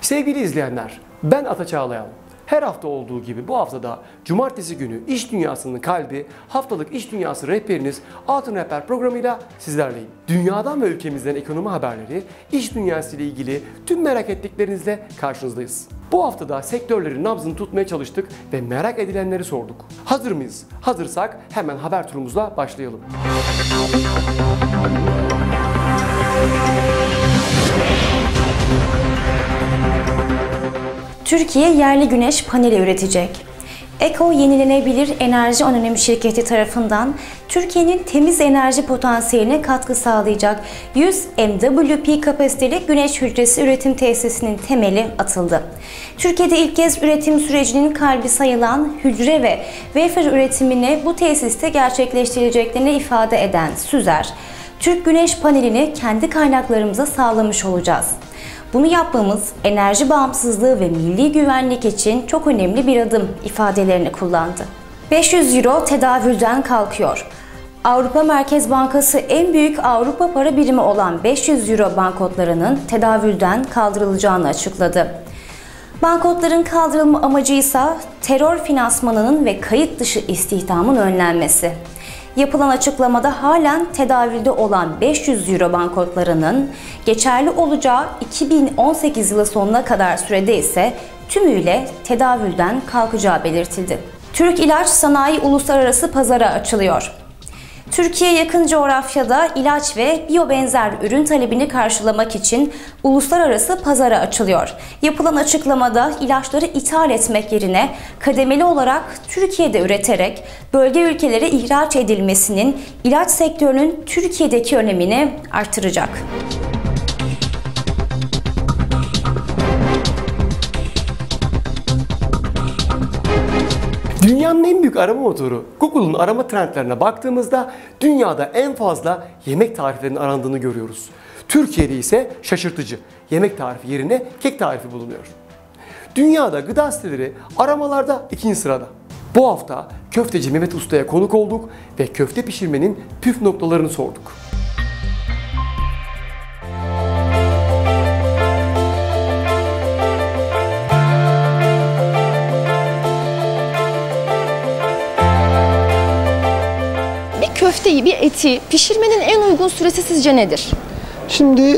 Sevgili izleyenler, ben Ata Çağlayan. Her hafta olduğu gibi bu haftada cumartesi günü iş dünyasının kalbi, haftalık iş dünyası rehberiniz Altın Rehber programıyla sizlerleyim. Dünyadan ve ülkemizden ekonomi haberleri, iş dünyası ile ilgili tüm merak ettiklerinizle karşınızdayız. Bu haftada sektörlerin nabzını tutmaya çalıştık ve merak edilenleri sorduk. Hazır mıyız? Hazırsak hemen haber turumuzla başlayalım. Türkiye yerli güneş paneli üretecek. Eko Yenilenebilir Enerji Anonim Şirketi tarafından Türkiye'nin temiz enerji potansiyeline katkı sağlayacak 100 MWp kapasiteli güneş hücresi üretim tesisinin temeli atıldı. Türkiye'de ilk kez üretim sürecinin kalbi sayılan hücre ve wafer üretimini bu tesiste gerçekleştireceklerini ifade eden Süzer, Türk güneş panelini kendi kaynaklarımıza sağlamış olacağız. Bunu yapmamız enerji bağımsızlığı ve milli güvenlik için çok önemli bir adım ifadelerini kullandı. 500 euro tedavülden kalkıyor. Avrupa Merkez Bankası en büyük Avrupa para birimi olan 500 euro banknotlarının tedavülden kaldırılacağını açıkladı. Banknotların kaldırılma amacı ise terör finansmanının ve kayıt dışı istihdamın önlenmesi. Yapılan açıklamada halen tedavülde olan 500 euro banknotlarının geçerli olacağı 2018 yılı sonuna kadar sürede ise tümüyle tedavülden kalkacağı belirtildi. Türk İlaç Sanayi uluslararası pazara açılıyor. Türkiye yakın coğrafyada ilaç ve biyobenzer ürün talebini karşılamak için uluslararası pazara açılıyor. Yapılan açıklamada ilaçları ithal etmek yerine kademeli olarak Türkiye'de üreterek bölge ülkelere ihraç edilmesinin ilaç sektörünün Türkiye'deki önemini artıracak. Dünyanın en büyük arama motoru Google'un arama trendlerine baktığımızda dünyada en fazla yemek tariflerinin arandığını görüyoruz. Türkiye'de ise şaşırtıcı, yemek tarifi yerine kek tarifi bulunuyor. Dünyada gıda siteleri aramalarda ikinci sırada. Bu hafta köfteci Mehmet Usta'ya konuk olduk ve köfte pişirmenin püf noktalarını sorduk. Köfteyi, bir eti pişirmenin en uygun süresi sizce nedir? Şimdi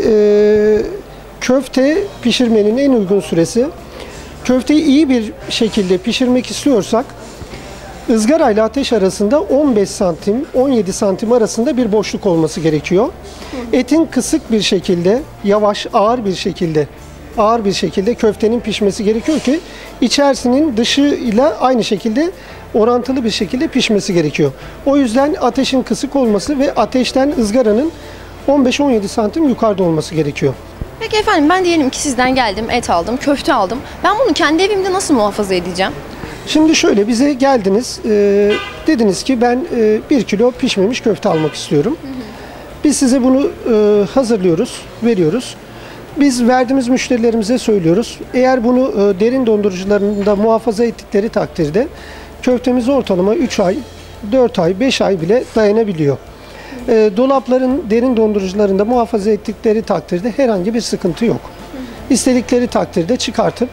köfte pişirmenin en uygun süresi, köfteyi iyi bir şekilde pişirmek istiyorsak ızgara ile ateş arasında 15 santim 17 santim arasında bir boşluk olması gerekiyor. Etin kısık bir şekilde, yavaş, ağır bir şekilde köftenin pişmesi gerekiyor ki içerisinin dışıyla aynı şekilde orantılı bir şekilde pişmesi gerekiyor. O yüzden ateşin kısık olması ve ateşten ızgaranın 15-17 santim yukarıda olması gerekiyor. Peki efendim, ben diyelim ki sizden geldim, et aldım, köfte aldım. Ben bunu kendi evimde nasıl muhafaza edeceğim? Şimdi şöyle, bize geldiniz, dediniz ki ben 1 kilo pişmemiş köfte almak istiyorum. Biz size bunu hazırlıyoruz, veriyoruz. Biz verdiğimiz müşterilerimize söylüyoruz. Eğer bunu derin dondurucularında muhafaza ettikleri takdirde köftemiz ortalama 3 ay, 4 ay, 5 ay bile dayanabiliyor. Dolapların derin dondurucularında muhafaza ettikleri takdirde herhangi bir sıkıntı yok. İstedikleri takdirde çıkartıp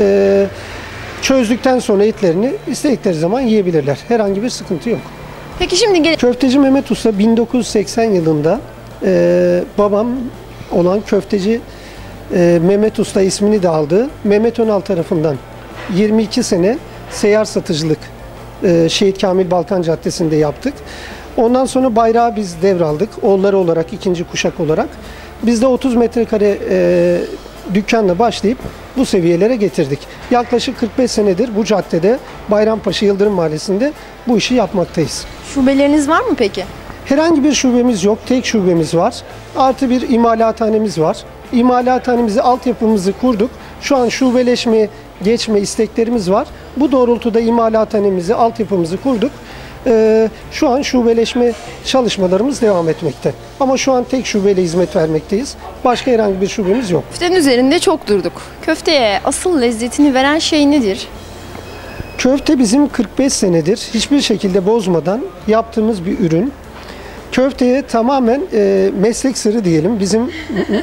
çözdükten sonra etlerini istedikleri zaman yiyebilirler. Herhangi bir sıkıntı yok. Peki şimdi Köfteci Mehmet Usta 1980 yılında babam olan köfteci Mehmet Usta ismini de aldı. Mehmet Önal tarafından 22 sene seyyar satıcılık Şehit Kamil Balkan Caddesi'nde yaptık. Ondan sonra bayrağı biz devraldık. Oğulları olarak, ikinci kuşak olarak. Biz de 30 metrekare dükkanla başlayıp bu seviyelere getirdik. Yaklaşık 45 senedir bu caddede Bayrampaşa Yıldırım Mahallesi'nde bu işi yapmaktayız. Şubeleriniz var mı peki? Herhangi bir şubemiz yok. Tek şubemiz var. Artı bir imalathanemiz var. İmalathanemizi, altyapımızı kurduk. Şu an şubeleşmeye geçme isteklerimiz var. Bu doğrultuda imalathanemizi, altyapımızı kurduk. Şu an şubeleşme çalışmalarımız devam etmekte. Ama şu an tek şubeyle hizmet vermekteyiz. Başka herhangi bir şubemiz yok. Köftenin üzerinde çok durduk. Köfteye asıl lezzetini veren şey nedir? Köfte bizim 45 senedir hiçbir şekilde bozmadan yaptığımız bir ürün. Köfteye tamamen meslek sırrı diyelim. Bizim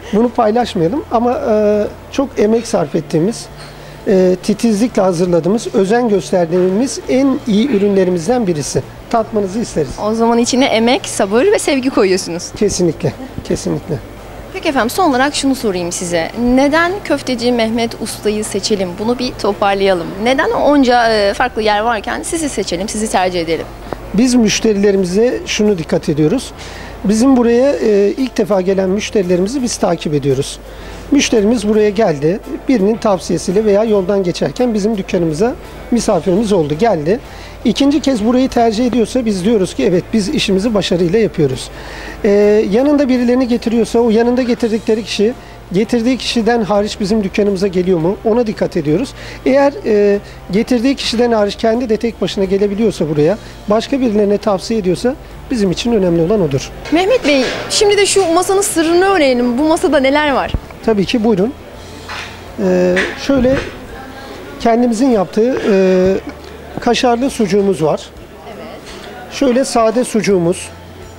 Bunu paylaşmayalım ama çok emek sarf ettiğimiz, titizlikle hazırladığımız, özen gösterdiğimiz en iyi ürünlerimizden birisi. Tatmanızı isteriz. O zaman içine emek, sabır ve sevgi koyuyorsunuz. Kesinlikle, kesinlikle. Peki efendim, son olarak şunu sorayım size. Neden köfteci Mehmet Usta'yı seçelim? Bunu bir toparlayalım. Neden onca farklı yer varken sizi seçelim, sizi tercih edelim? Biz müşterilerimize şunu dikkat ediyoruz. Bizim buraya ilk defa gelen müşterilerimizi biz takip ediyoruz. Müşterimiz buraya geldi. Birinin tavsiyesiyle veya yoldan geçerken bizim dükkanımıza misafirimiz oldu, geldi. İkinci kez burayı tercih ediyorsa biz diyoruz ki evet, biz işimizi başarıyla yapıyoruz. Yanında birilerini getiriyorsa o yanında getirdikleri kişi getirdiği kişiden hariç bizim dükkanımıza geliyor mu? Ona dikkat ediyoruz. Eğer getirdiği kişiden hariç kendi de tek başına gelebiliyorsa buraya, başka birilerine tavsiye ediyorsa bizim için önemli olan odur. Mehmet Bey, şimdi de şu masanın sırrını öğrenelim. Bu masada neler var? Tabii ki, buyurun. Şöyle kendimizin yaptığı kaşarlı sucuğumuz var. Şöyle sade sucuğumuz.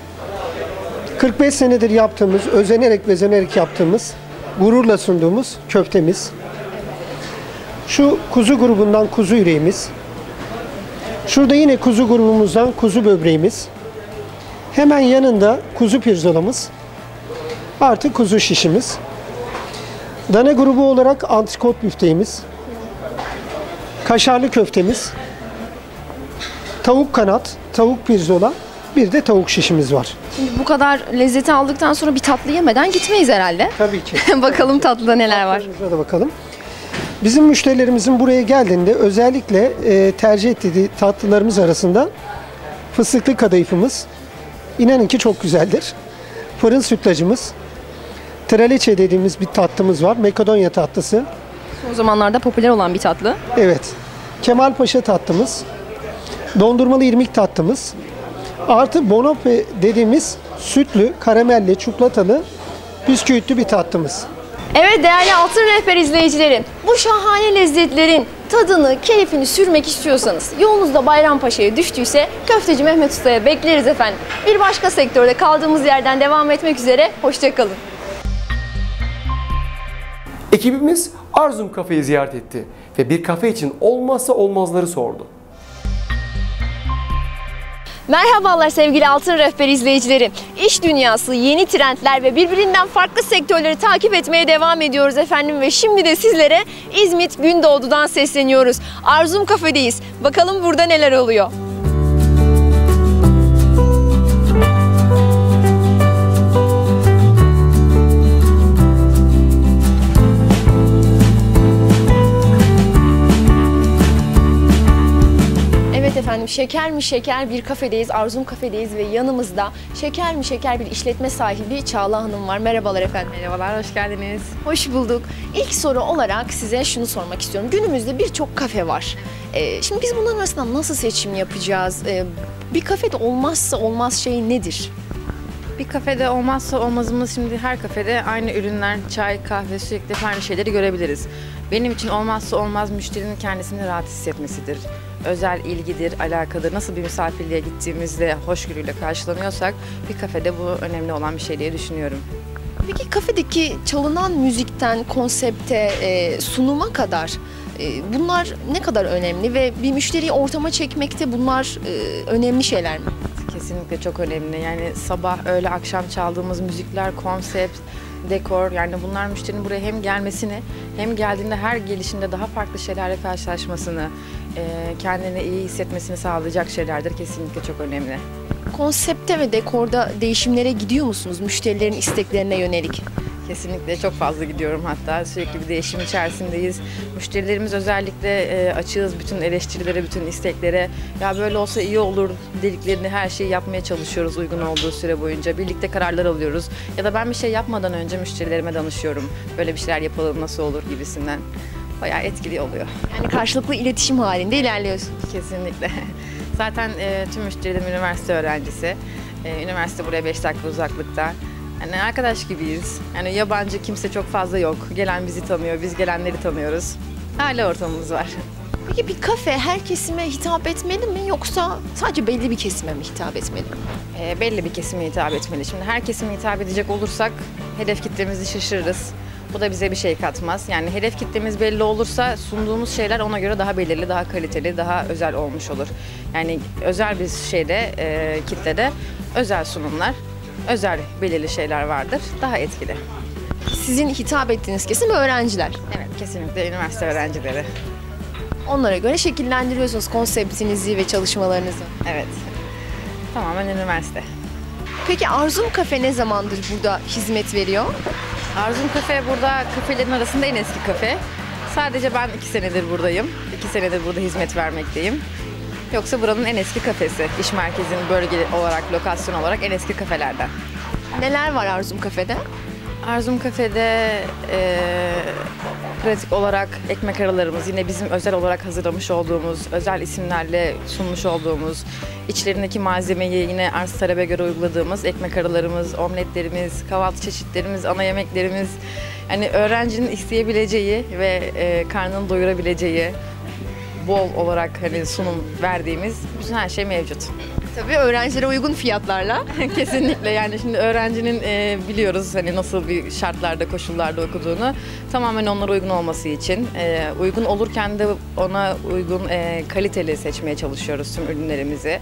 45 senedir yaptığımız, özenerek bezenerek yaptığımız, gururla sunduğumuz köftemiz. Şu kuzu grubundan kuzu yüreğimiz. Şurada yine kuzu grubumuzdan kuzu böbreğimiz. Hemen yanında kuzu pirzolamız. Artı kuzu şişimiz. Dana grubu olarak antrikot büfteğimiz. Kaşarlı köftemiz. Tavuk kanat, tavuk pirzola, bir de tavuk şişimiz var. Şimdi bu kadar lezzeti aldıktan sonra bir tatlı yemeden gitmeyiz herhalde. Tabii ki. Bakalım tatlıda neler var. Tatlılarımıza da bakalım. Bizim müşterilerimizin buraya geldiğinde özellikle tercih ettiği tatlılarımız arasında fıstıklı kadayıfımız, inanın ki çok güzeldir. Fırın sütlacımız, traliçe dediğimiz bir tatlımız var. Makedonya tatlısı. Son zamanlarda popüler olan bir tatlı. Evet. Kemalpaşa tatlımız, dondurmalı irmik tatlımız, artı bonope dediğimiz sütlü, karamelli, çikolatalı, bisküvitli bir tatlımız. Evet değerli Altın Rehber izleyicilerim, bu şahane lezzetlerin tadını, keyfini sürmek istiyorsanız, yolunuzda Bayrampaşa'ya düştüyse Köfteci Mehmet Usta'ya bekleriz efendim. Bir başka sektörde kaldığımız yerden devam etmek üzere, hoşça kalın. Ekibimiz Arzum Kafe'yi ziyaret etti ve bir kafe için olmazsa olmazları sordu. Merhabalar sevgili Altın Rehber izleyicileri. İş dünyası, yeni trendler ve birbirinden farklı sektörleri takip etmeye devam ediyoruz efendim ve şimdi de sizlere İzmit Gündoğdu'dan sesleniyoruz. Arzum Kafe'deyiz. Bakalım burada neler oluyor. Efendim şeker mi şeker bir kafedeyiz, Arzum Kafe'deyiz ve yanımızda şeker mi şeker bir işletme sahibi Çağla Hanım var. Merhabalar efendim. Merhabalar, hoş geldiniz. Hoş bulduk. İlk soru olarak size şunu sormak istiyorum. Günümüzde birçok kafe var. Şimdi biz bunların arasından nasıl seçim yapacağız? Bir kafede olmazsa olmaz şey nedir? Bir kafede olmazsa olmazımız, şimdi her kafede aynı ürünler, çay, kahve, sürekli aynı şeyleri görebiliriz. Benim için olmazsa olmaz müşterinin kendisini rahat hissetmesidir. Özel ilgidir, alakadır. Nasıl bir misafirliğe gittiğimizde hoşgörüyle karşılanıyorsak bir kafede bu önemli olan bir şey diye düşünüyorum. Peki kafedeki çalınan müzikten konsepte, sunuma kadar bunlar ne kadar önemli ve bir müşteriyi ortama çekmekte bunlar önemli şeyler mi? Kesinlikle çok önemli. Yani sabah, öğle, akşam çaldığımız müzikler, konsept, dekor, yani bunlar müşterinin buraya hem gelmesini hem geldiğinde her gelişinde daha farklı şeylerle karşılaşmasını, kendini iyi hissetmesini sağlayacak şeylerdir. Kesinlikle çok önemli. Konsepte ve dekorda değişimlere gidiyor musunuz müşterilerin isteklerine yönelik? Kesinlikle çok fazla gidiyorum, hatta sürekli bir değişim içerisindeyiz. Müşterilerimiz özellikle açığız bütün eleştirilere, bütün isteklere. Ya böyle olsa iyi olur dediklerini her şeyi yapmaya çalışıyoruz uygun olduğu süre boyunca. Birlikte kararlar alıyoruz. Ya da ben bir şey yapmadan önce müşterilerime danışıyorum. Böyle bir şeyler yapalım, nasıl olur gibisinden. Bayağı etkili oluyor. Yani karşılıklı iletişim halinde ilerliyorsunuz. Kesinlikle. Zaten tüm müşterilerim üniversite öğrencisi. Üniversite buraya 5 dakika uzaklıkta. Yani arkadaş gibiyiz. Yani yabancı kimse çok fazla yok. Gelen bizi tanıyor, biz gelenleri tanıyoruz. Aile ortamımız var. Peki bir kafe her kesime hitap etmeli mi yoksa sadece belli bir kesime mi hitap etmeli? Belli bir kesime hitap etmeli. Şimdi her kesime hitap edecek olursak hedef kitlemizi şaşırırız. Bu da bize bir şey katmaz. Yani hedef kitlemiz belli olursa sunduğumuz şeyler ona göre daha belirli, daha kaliteli, daha özel olmuş olur. Yani özel bir şeyde, kitlede özel sunumlar, özel belirli şeyler vardır. Daha etkili. Sizin hitap ettiğiniz kesim öğrenciler. Evet, kesinlikle üniversite öğrencileri. Onlara göre şekillendiriyorsunuz konseptinizi ve çalışmalarınızı. Evet, tamamen üniversite. Peki Arzum Kafe ne zamandır burada hizmet veriyor? Arzum Kafe burada kafelerin arasında en eski kafe. Sadece ben 2 senedir buradayım. 2 senedir burada hizmet vermekteyim. Yoksa buranın en eski kafesi. İş merkezinin bölge olarak, lokasyon olarak en eski kafelerden. Neler var Arzum Kafe'de? Arzum Kafe'de pratik olarak ekmek aralarımız, yine bizim özel olarak hazırlamış olduğumuz, özel isimlerle sunmuş olduğumuz, içlerindeki malzemeyi yine arz talebe göre uyguladığımız ekmek aralarımız, omletlerimiz, kahvaltı çeşitlerimiz, ana yemeklerimiz, yani öğrencinin isteyebileceği ve karnını doyurabileceği bol olarak hani sunum verdiğimiz bütün her şey mevcut. Tabii öğrencilere uygun fiyatlarla. Kesinlikle, yani şimdi öğrencinin biliyoruz hani nasıl bir şartlarda, koşullarda okuduğunu, tamamen onlara uygun olması için uygun olurken de ona uygun kaliteli seçmeye çalışıyoruz tüm ürünlerimizi.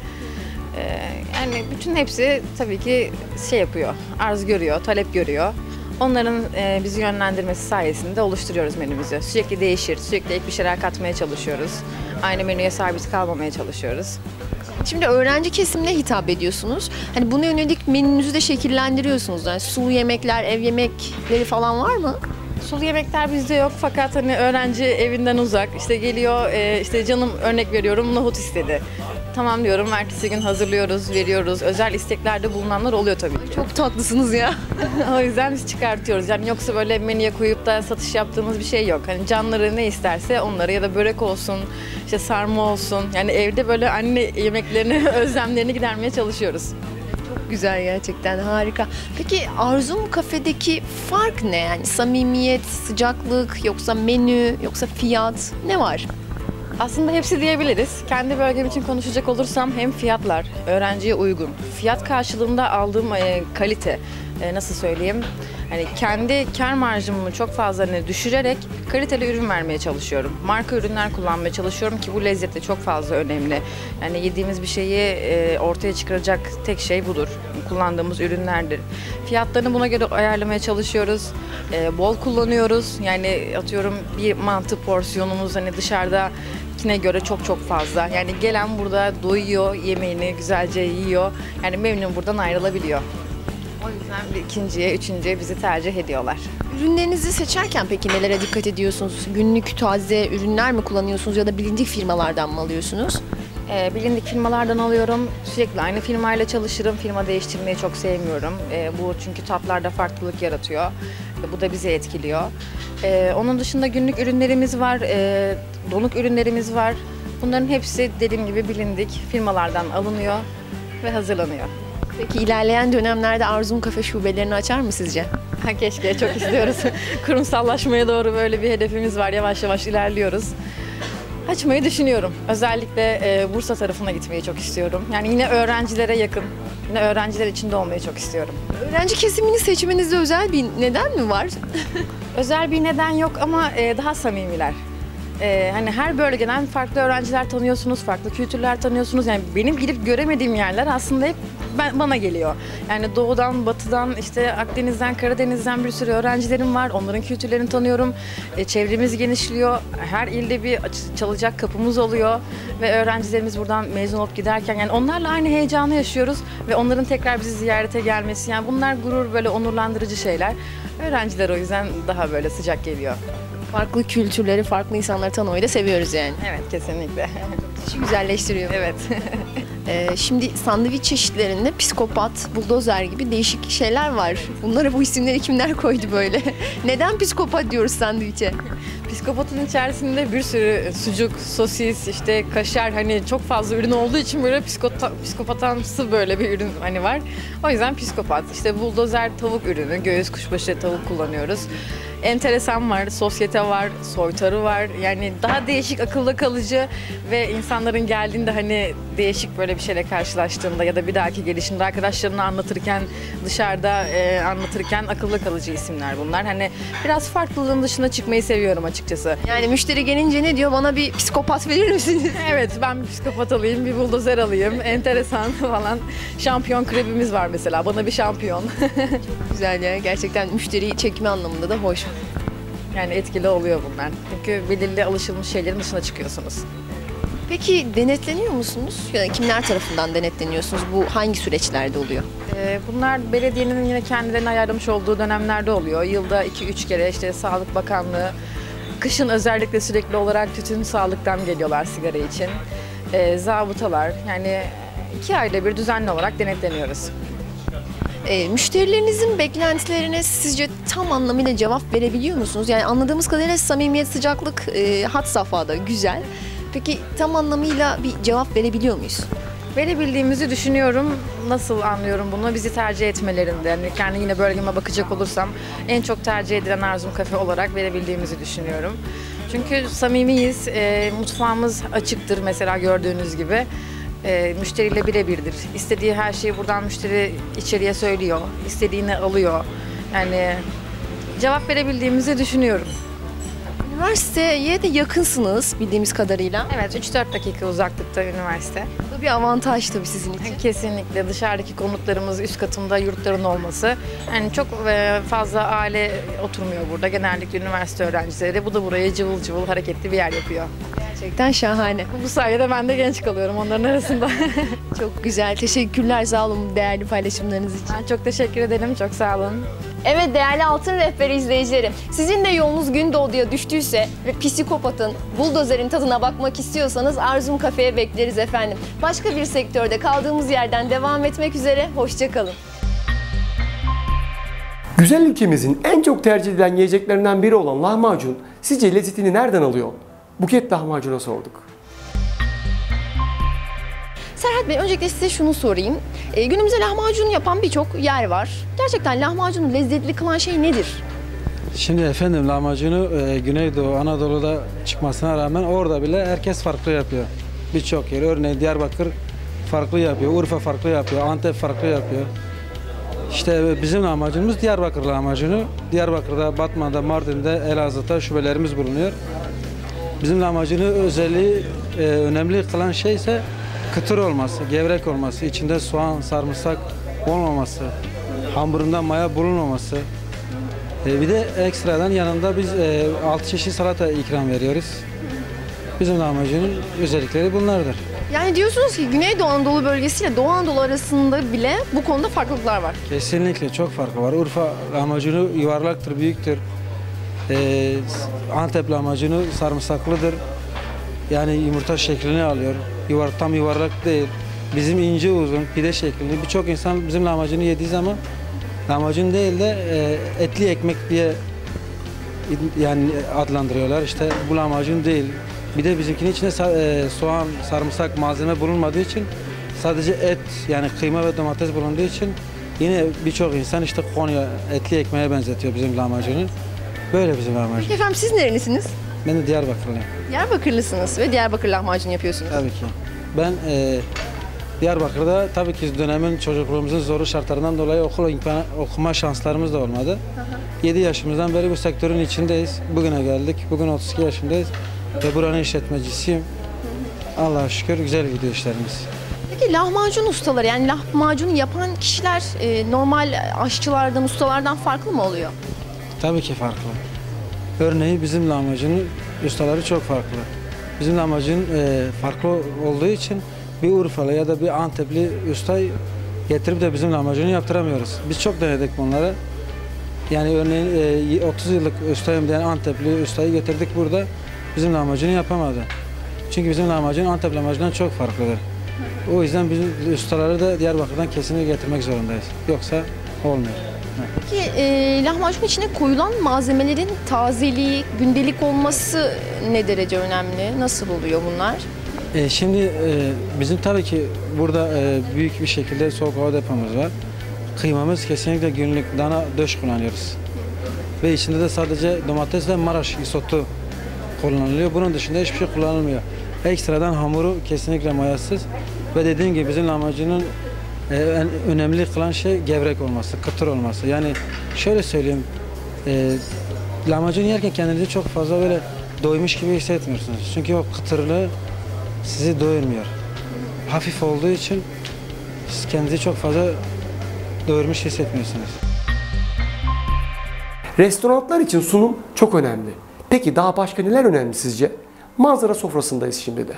Yani bütün hepsi tabii ki şey yapıyor, arz görüyor, talep görüyor. Onların bizi yönlendirmesi sayesinde oluşturuyoruz menümüzü. Sürekli değişir, sürekli ek bir şeyler katmaya çalışıyoruz. Aynı menüye sabit kalmamaya çalışıyoruz. Şimdi öğrenci kesimine hitap ediyorsunuz. Hani buna yönelik menünüzü de şekillendiriyorsunuz. Yani sulu yemekler, ev yemekleri falan var mı? Sulu yemekler bizde yok, fakat hani öğrenci evinden uzak, işte geliyor, işte canım örnek veriyorum nohut istedi. Tamam diyorum, ertesi gün hazırlıyoruz, veriyoruz. Özel isteklerde bulunanlar oluyor tabii ki. Çok tatlısınız ya. O yüzden biz çıkartıyoruz. Yani yoksa böyle menüye koyup da satış yaptığımız bir şey yok. Hani canları ne isterse onları, ya da börek olsun, işte sarma olsun. Yani evde böyle anne yemeklerini, özlemlerini gidermeye çalışıyoruz. Çok güzel, gerçekten harika. Peki Arzum Kafe'deki fark ne? Yani samimiyet, sıcaklık, yoksa menü, yoksa fiyat ne var? Aslında hepsi diyebiliriz. Kendi bölgem için konuşacak olursam hem fiyatlar, öğrenciye uygun, fiyat karşılığında aldığım kalite, nasıl söyleyeyim, hani kendi kar marjımı çok fazla düşürerek kaliteli ürün vermeye çalışıyorum. Marka ürünler kullanmaya çalışıyorum ki bu lezzet de çok fazla önemli. Yani yediğimiz bir şeyi ortaya çıkaracak tek şey budur. Kullandığımız ürünlerdir. Fiyatlarını buna göre ayarlamaya çalışıyoruz. Bol kullanıyoruz. Yani atıyorum bir mantı porsiyonumuz hani dışarıdakine göre çok fazla. Yani gelen burada doyuyor, yemeğini güzelce yiyor. Yani memnun buradan ayrılabiliyor. O yüzden bir ikinciye, üçüncüye bizi tercih ediyorlar. Ürünlerinizi seçerken peki nelere dikkat ediyorsunuz? Günlük taze ürünler mi kullanıyorsunuz ya da bilindik firmalardan mı alıyorsunuz? Bilindik firmalardan alıyorum. Sürekli aynı firmayla çalışırım. Firma değiştirmeyi çok sevmiyorum. Bu çünkü tatlarda farklılık yaratıyor. Bu da bizi etkiliyor. Onun dışında günlük ürünlerimiz var, donuk ürünlerimiz var. Bunların hepsi dediğim gibi bilindik firmalardan alınıyor ve hazırlanıyor. Peki ilerleyen dönemlerde Arzum Kafe şubelerini açar mı sizce? Keşke, çok istiyoruz. Kurumsallaşmaya doğru böyle bir hedefimiz var. Yavaş yavaş ilerliyoruz. Açmayı düşünüyorum. Özellikle Bursa tarafına gitmeyi çok istiyorum. Yani yine öğrencilere yakın, yine öğrenciler içinde olmayı çok istiyorum. Öğrenci kesimini seçmenizde özel bir neden mi var? Özel bir neden yok ama daha samimiler. Hani her bölgeden farklı öğrenciler tanıyorsunuz, farklı kültürler tanıyorsunuz. Yani benim gidip göremediğim yerler aslında hep bana geliyor. Yani doğudan, batıdan, işte Akdeniz'den, Karadeniz'den bir sürü öğrencilerim var. Onların kültürlerini tanıyorum. Çevremiz genişliyor. Her ilde bir çalacak kapımız oluyor. Ve öğrencilerimiz buradan mezun olup giderken yani onlarla aynı heyecanı yaşıyoruz. Ve onların tekrar bizi ziyarete gelmesi. Yani bunlar gurur, böyle onurlandırıcı şeyler. Öğrenciler o yüzden daha böyle sıcak geliyor. Farklı kültürleri, farklı insanları tanımayı da seviyoruz yani. Evet, kesinlikle. İşi güzelleştiriyor. Evet. Şimdi sandviç çeşitlerinde psikopat, buldozer gibi değişik şeyler var. Bunlara bu isimleri kimler koydu böyle? Neden psikopat diyoruz sandviçe? Psikopatın içerisinde bir sürü sucuk, sosis, işte kaşar, hani çok fazla ürün olduğu için böyle psikopatamsı böyle bir ürün hani var. O yüzden psikopat. İşte buldozer tavuk ürünü, göğüs kuşbaşı tavuk kullanıyoruz. enteresan var, sosyete var, soytarı var. Yani daha değişik, akılda kalıcı ve insanların geldiğinde hani değişik böyle bir şeyle karşılaştığında ya da bir dahaki gelişinde arkadaşlarına anlatırken, dışarıda anlatırken akılda kalıcı isimler bunlar. Hani biraz farklılığın dışına çıkmayı seviyorum açıkçası. Yani müşteri gelince ne diyor? Bana bir psikopat verir misiniz? Evet, ben bir psikopat alayım, bir buldozer alayım, enteresan falan. Şampiyon krebimiz var mesela, bana bir şampiyon. Güzel ya. Gerçekten müşteriyi çekme anlamında da hoş. Yani etkili oluyor bunlar. Çünkü belirli alışılmış şeylerin dışına çıkıyorsunuz. Peki denetleniyor musunuz? Yani kimler tarafından denetleniyorsunuz? Bu hangi süreçlerde oluyor? Bunlar belediyenin yine kendilerine ayarlamış olduğu dönemlerde oluyor. Yılda 2-3 kere işte Sağlık Bakanlığı, kışın özellikle sürekli olarak tütün sağlıktan geliyorlar sigara için. Zabıtalar, yani 2 ayda bir düzenli olarak denetleniyoruz. Müşterilerinizin beklentilerine sizce tam anlamıyla cevap verebiliyor musunuz? Yani anladığımız kadarıyla samimiyet, sıcaklık had safhada, güzel. Peki tam anlamıyla bir cevap verebiliyor muyuz? Verebildiğimizi düşünüyorum. Nasıl anlıyorum bunu? Bizi tercih etmelerinde. Yani kendi yine bölgeme bakacak olursam en çok tercih edilen Arzum Kafe olarak verebildiğimizi düşünüyorum. Çünkü samimiyiz. Mutfağımız açıktır mesela gördüğünüz gibi. Müşteriyle birebirdir. İstediği her şeyi buradan müşteri içeriye söylüyor. İstediğini alıyor. Yani cevap verebildiğimizi düşünüyorum. Üniversiteye de yakınsınız bildiğimiz kadarıyla. Evet, 3-4 dakika uzaklıkta üniversite. Bu bir avantaj tabii sizin için. Kesinlikle dışarıdaki konutlarımız, üst katımda yurtların olması. Yani çok fazla aile oturmuyor burada. Genellikle üniversite öğrencileri. Bu da burayı cıvıl cıvıl hareketli bir yer yapıyor. Gerçekten şahane. Bu sayede ben de genç kalıyorum onların arasında. Çok güzel. Teşekkürler, sağ olun değerli paylaşımlarınız için. Ben çok teşekkür ederim. Çok sağ olun. Evet değerli Altın Rehber izleyicileri, sizin de yolunuz Gündoğdu'ya düştüyse ve psikopatın, buldozerin tadına bakmak istiyorsanız Arzum Kafe'ye bekleriz efendim. Başka bir sektörde kaldığımız yerden devam etmek üzere, hoşça kalın. Güzel ülkemizin en çok tercih edilen yiyeceklerinden biri olan lahmacun sizce lezzetini nereden alıyor? Buket Lahmacun'a sorduk. Serhat Bey, öncelikle size şunu sorayım. Günümüzde lahmacun yapan birçok yer var. Gerçekten lahmacunu lezzetli kılan şey nedir? Şimdi efendim lahmacunu Güneydoğu, Anadolu'da çıkmasına rağmen orada bile herkes farklı yapıyor. Birçok yer, örneğin Diyarbakır farklı yapıyor, Urfa farklı yapıyor, Antep farklı yapıyor. İşte bizim lahmacunumuz Diyarbakır lahmacunu. Diyarbakır'da, Batman'da, Mardin'de, Elazığ'da şubelerimiz bulunuyor. Bizim lahmacunu özelliği, önemli kılan şey ise kıtır olması, gevrek olması, içinde soğan, sarımsak olmaması, hamurundan maya bulunmaması. Bir de ekstradan yanında biz 6 çeşit salata ikram veriyoruz. Bizim lahmacunun özellikleri bunlardır. Yani diyorsunuz ki Güneydoğu Anadolu bölgesiyle Doğu Anadolu arasında bile bu konuda farklılıklar var. Kesinlikle çok farkı var. Urfa lahmacunu yuvarlaktır, büyüktür. Antep lahmacunu sarımsaklıdır. Yani yumurta şeklini alıyor. Tam yuvarlak değil. Bizim ince uzun pide şeklinde. Birçok insan bizim lahmacunu yediği zaman lahmacun değil de etli ekmek diye yani adlandırıyorlar. İşte bu lahmacun değil. Bir de bizimkinin içinde soğan, sarımsak malzeme bulunmadığı için sadece et yani kıyma ve domates bulunduğu için yine birçok insan işte Konya etli ekmeğe benzetiyor bizim lahmacunu. Böyle bizim lahmacun. Peki efendim, siz nerelisiniz? Ben de Diyarbakırlıyım. Diyarbakırlısınız ve Diyarbakır lahmacun yapıyorsunuz. Tabii ki. Ben Diyarbakır'da tabii ki dönemin çocukluğumuzun zorlu şartlarından dolayı okuma şanslarımız da olmadı. 7 yaşımızdan beri bu sektörün içindeyiz. Bugüne geldik. Bugün 32 yaşındayız. Ve buranın işletmecisiyim. Allah'a şükür güzel gidiyor işlerimiz. Peki lahmacun ustaları, yani lahmacun yapan kişiler normal aşçılardan, ustalardan farklı mı oluyor? Tabii ki farklı. Örneğin bizim lahmacunun ustaları çok farklı. Bizim lahmacun farklı olduğu için bir Urfalı ya da bir Antepli ustayı getirip de bizim lahmacunu yaptıramıyoruz. Biz çok denedik bunları. Yani örneğin 30 yıllık ustayım diyen Antepli ustayı getirdik burada. Bizim lahmacunu yapamadı. Çünkü bizim lahmacun Antep lahmacundan çok farklıdır. O yüzden bizim ustaları da Diyarbakır'dan kesinlikle getirmek zorundayız. Yoksa olmuyor. Peki lahmacun içine koyulan malzemelerin tazeliği, gündelik olması ne derece önemli? Nasıl oluyor bunlar? Şimdi bizim tabii ki burada büyük bir şekilde soğuk hava depomuz var. Kıymamız kesinlikle günlük dana döş kullanıyoruz. ve içinde de sadece domates ve Maraş isotu kullanılıyor. Bunun dışında hiçbir şey kullanılmıyor. Ekstradan hamuru kesinlikle mayasız ve dediğim gibi bizim lahmacunun en önemli kılan şey gevrek olması, kıtır olması. Yani şöyle söyleyeyim, lahmacun yerken kendinizi çok fazla böyle doymuş gibi hissetmiyorsunuz. Çünkü o kıtırlığı sizi doyurmuyor. Hafif olduğu için siz kendinizi çok fazla doyurmuş hissetmiyorsunuz. Restoranlar için sunum çok önemli. Peki daha başka neler önemli sizce? Manzara sofrasındayız şimdi de.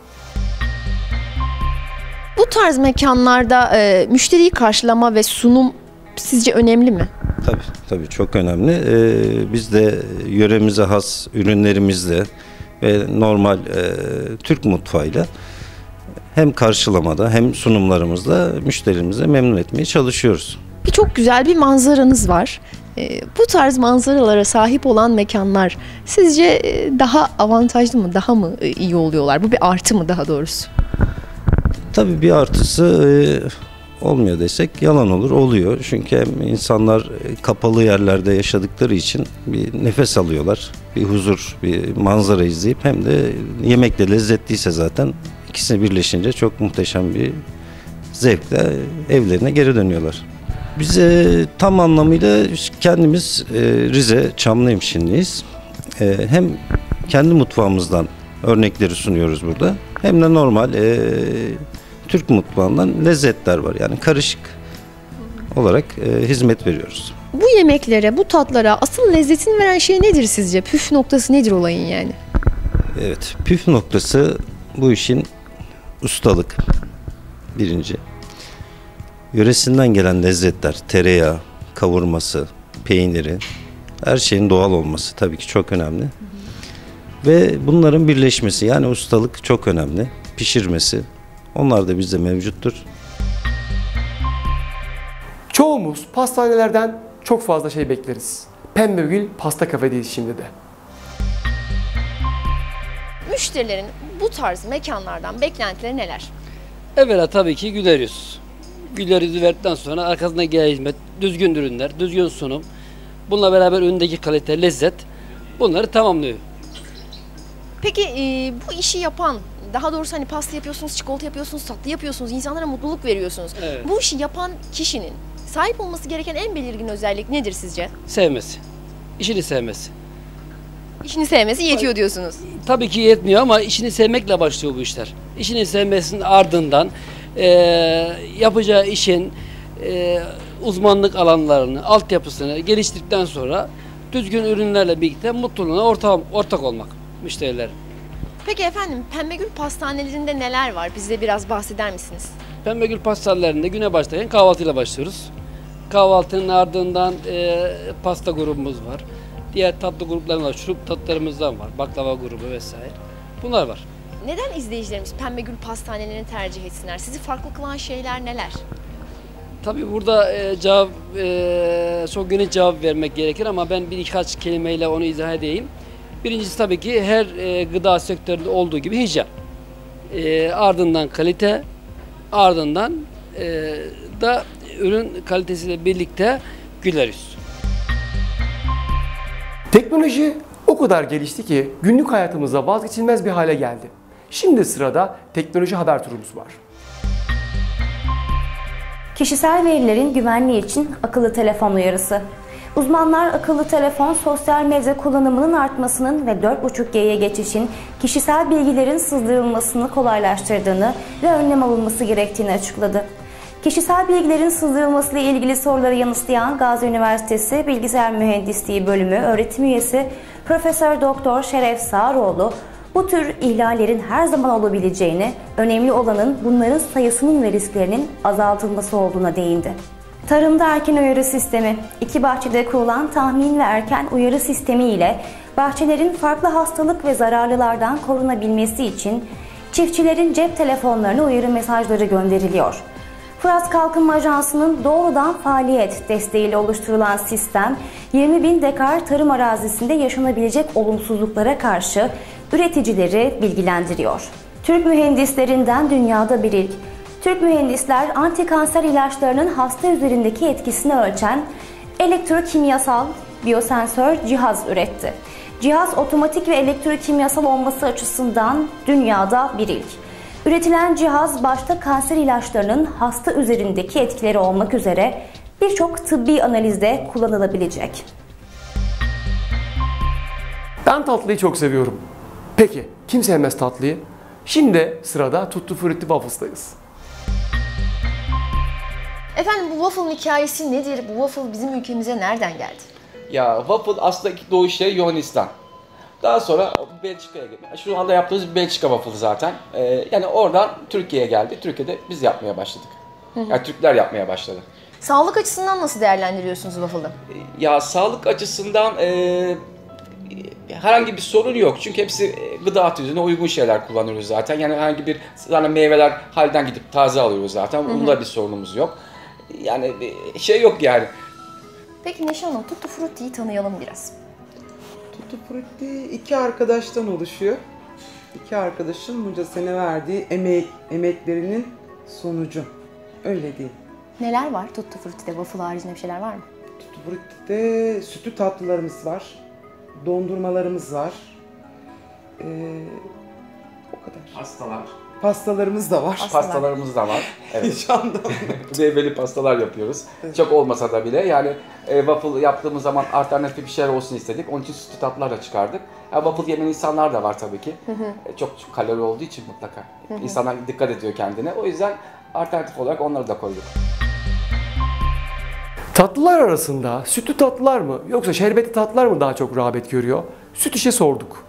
Bu tarz mekanlarda müşteriyi karşılama ve sunum sizce önemli mi? Tabii çok önemli. Biz de yöremize has ürünlerimizle ve normal Türk mutfağıyla hem karşılamada hem sunumlarımızla müşterimize memnun etmeye çalışıyoruz. Çok güzel bir manzaranız var. Bu tarz manzaralara sahip olan mekanlar sizce daha avantajlı mı, daha mı iyi oluyorlar? Bu bir artı mı daha doğrusu? Tabii bir artısı olmuyor desek yalan olur, oluyor. Çünkü hem insanlar kapalı yerlerde yaşadıkları için bir nefes alıyorlar, bir huzur, bir manzara izleyip hem de yemek de lezzetliyse zaten ikisini birleşince çok muhteşem bir zevkle evlerine geri dönüyorlar. Biz tam anlamıyla kendimiz Rize Çamlıhemşinliyiz. Hem kendi mutfağımızdan örnekleri sunuyoruz burada hem de normal Türk mutfağından lezzetler var. Yani karışık olarak hizmet veriyoruz. Bu yemeklere, bu tatlara asıl lezzetini veren şey nedir sizce? Püf noktası nedir olayın yani? Evet, püf noktası bu işin ustalık birinci. Yöresinden gelen lezzetler, tereyağı, kavurması, peyniri, her şeyin doğal olması tabii ki çok önemli. Ve bunların birleşmesi, yani ustalık çok önemli. Pişirmesi, onlar da bizde mevcuttur. Çoğumuz pastanelerden çok fazla şey bekleriz. Pembegül Pasta Kafe'deyiz şimdi de. Müşterilerin bu tarz mekanlardan beklentileri neler? Evvela tabii ki güler yüz. Güler yüzü verdikten sonra arkasına gelen hizmet, düzgün ürünler, düzgün sunum. Bununla beraber önündeki kalite, lezzet bunları tamamlıyor. Peki bu işi yapan, daha doğrusu hani pasta yapıyorsunuz, çikolata yapıyorsunuz, tatlı yapıyorsunuz, insanlara mutluluk veriyorsunuz. Evet. Bu işi yapan kişinin sahip olması gereken en belirgin özellik nedir sizce? Sevmesi, işini sevmesi. İşini sevmesi yetiyor diyorsunuz. Tabii ki yetmiyor ama işini sevmekle başlıyor bu işler. İşini sevmesinin ardından yapacağı işin uzmanlık alanlarını, altyapısını geliştirdikten sonra düzgün ürünlerle birlikte mutluluğuna ortak olmak müşteriler. Peki efendim, Pembegül Pastanelerinde neler var? Bize biraz bahseder misiniz? Pembegül pastanelerinde güne başlayan kahvaltıyla başlıyoruz. Kahvaltının ardından pasta grubumuz var. Diğer tatlı gruplarımız var, şurup tatlılarımızdan var, baklava grubu vesaire. Bunlar var. Neden izleyicilerimiz Pembegül Pastanelerini tercih etsinler? Sizi farklı kılan şeyler neler? Tabii burada çok geniş cevap vermek gerekir ama ben birkaç kelimeyle onu izah edeyim. Birincisi tabii ki her gıda sektöründe olduğu gibi hijyen. Ardından kalite, ardından da ürün kalitesiyle birlikte güler yüz. Teknoloji o kadar gelişti ki günlük hayatımızda vazgeçilmez bir hale geldi. Şimdi sırada teknoloji haber turumuz var. Kişisel verilerin güvenliği için akıllı telefon uyarısı. Uzmanlar akıllı telefon sosyal medya kullanımının artmasının ve 4.5G'ye geçişin kişisel bilgilerin sızdırılmasını kolaylaştırdığını ve önlem alınması gerektiğini açıkladı. Kişisel bilgilerin sızdırılması ile ilgili soruları yanıtlayan Gazi Üniversitesi Bilgisayar Mühendisliği Bölümü öğretim üyesi Profesör Doktor Şeref Sağroğlu, bu tür ihlallerin her zaman olabileceğini, önemli olanın bunların sayısının ve risklerinin azaltılması olduğuna değindi. Tarımda erken uyarı sistemi, iki bahçede kurulan tahmin ve erken uyarı sistemi ile bahçelerin farklı hastalık ve zararlılardan korunabilmesi için çiftçilerin cep telefonlarına uyarı mesajları gönderiliyor. Fırat Kalkınma Ajansı'nın doğrudan faaliyet desteğiyle oluşturulan sistem, 20.000 dekar tarım arazisinde yaşanabilecek olumsuzluklara karşı üreticileri bilgilendiriyor. Türk mühendislerinden dünyada bir ilk. Türk mühendisler antikanser ilaçlarının hasta üzerindeki etkisini ölçen elektrokimyasal biyosensör cihaz üretti. Cihaz otomatik ve elektrokimyasal olması açısından dünyada bir ilk. Üretilen cihaz başta kanser ilaçlarının hasta üzerindeki etkileri olmak üzere birçok tıbbi analizde kullanılabilecek. Ben tatlıyı çok seviyorum. Peki kim sevmez tatlıyı? Şimdi sırada Tutti Frutti Waffles'tayız. Efendim bu waffle'ın hikayesi nedir? Bu waffle bizim ülkemize nereden geldi? Ya waffle aslında ilk doğuş yeri Yunanistan. Daha sonra Belçika'ya geldi. Şu anda yaptığımız Belçika waffle zaten. Yani oradan Türkiye'ye geldi. Türkiye'de biz yapmaya başladık. Yani Türkler yapmaya başladı. Sağlık açısından nasıl değerlendiriyorsunuz waffle'ı? Ya sağlık açısından herhangi bir sorun yok. Çünkü hepsi gıda türüne uygun şeyler kullanıyoruz zaten. Yani herhangi bir zaten meyveler halden gidip taze alıyoruz zaten. Bunda bir sorunumuz yok. Yani şey yok yani. Peki Neşe Hanım, Tutti Frutti'yi tanıyalım biraz. Tutti Frutti iki arkadaştan oluşuyor. İki arkadaşın bunca sene verdiği emeklerinin sonucu. Öyle değil. Neler var Tutti Frutti'de? Waffle haricinde bir şeyler var mı? Tutti Frutti'de sütlü tatlılarımız var. Dondurmalarımız var. O kadar. Pastalarımız da var. Pastalarımız da var. Evet. Şu anda. Meyveli pastalar yapıyoruz. Evet. Çok olmasa da bile yani waffle yaptığımız zaman alternatif bir şeyler olsun istedik. Onun için sütlü tatlılar da çıkardık. Waffle yemeyen insanlar da var tabii ki. Çok kalori olduğu için mutlaka. İnsanlar dikkat ediyor kendine. O yüzden alternatif olarak onları da koyduk. Tatlılar arasında sütlü tatlılar mı yoksa şerbetli tatlılar mı daha çok rağbet görüyor? Süt işe sorduk.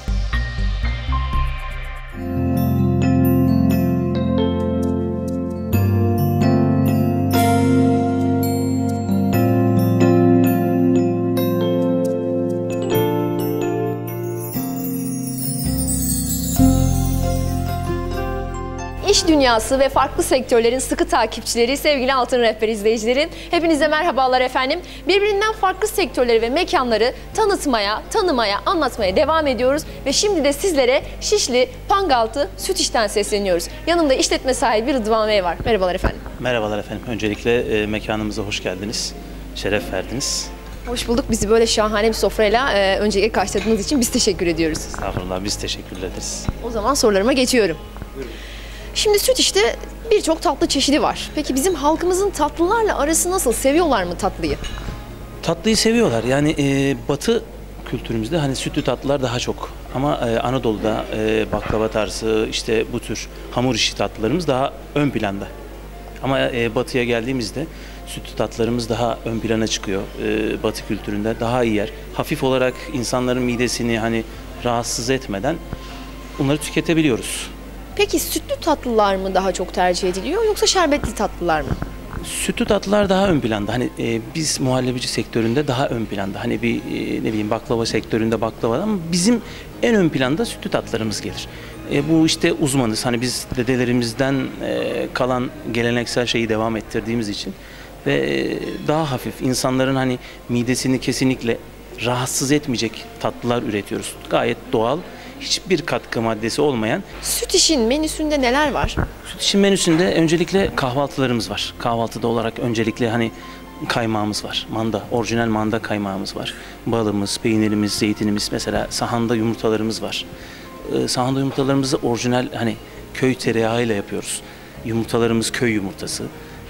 İş dünyası ve farklı sektörlerin sıkı takipçileri, sevgili Altın Rehber izleyicileri, hepinize merhabalar efendim. Birbirinden farklı sektörleri ve mekanları tanımaya, anlatmaya devam ediyoruz ve şimdi de sizlere Şişli Pangaltı Süt İş'ten sesleniyoruz. Yanımda işletme sahibi Rıdvan Bey var. Merhabalar efendim. Merhabalar efendim. Öncelikle mekanımıza hoş geldiniz. Şeref verdiniz. Hoş bulduk. Bizi böyle şahane bir sofrayla öncelikle karşıladığınız için biz teşekkür ediyoruz. Estağfurullah, biz teşekkür ederiz. O zaman sorularıma geçiyorum. Buyurun. Şimdi süt işte birçok tatlı çeşidi var. Peki bizim halkımızın tatlılarla arası nasıl? Seviyorlar mı tatlıyı? Tatlıyı seviyorlar. Yani Batı kültürümüzde hani sütlü tatlılar daha çok. Ama Anadolu'da baklava tarzı işte bu tür hamur işi tatlılarımız daha ön planda. Ama Batı'ya geldiğimizde sütlü tatlılarımız daha ön plana çıkıyor. Batı kültüründe daha iyi yer. Hafif olarak insanların midesini hani rahatsız etmeden bunları tüketebiliyoruz. Peki sütlü tatlılar mı daha çok tercih ediliyor yoksa şerbetli tatlılar mı? Sütlü tatlılar daha ön planda. Hani biz muhallebici sektöründe daha ön planda. Hani bir ne bileyim baklava sektöründe baklava ama bizim en ön planda sütlü tatlılarımız gelir. Bu işte uzmanız. Hani biz dedelerimizden kalan geleneksel şeyi devam ettirdiğimiz için ve daha hafif insanların hani midesini kesinlikle rahatsız etmeyecek tatlılar üretiyoruz. Gayet doğal. Hiçbir katkı maddesi olmayan. Süt işin menüsünde neler var? Süt işin menüsünde öncelikle kahvaltılarımız var. Kahvaltıda olarak öncelikle hani kaymağımız var. Manda, orijinal manda kaymağımız var. Balımız, peynirimiz, zeytinimiz, mesela sahanda yumurtalarımız var. Sahanda yumurtalarımızı orijinal hani köy tereyağıyla yapıyoruz. Yumurtalarımız köy yumurtası.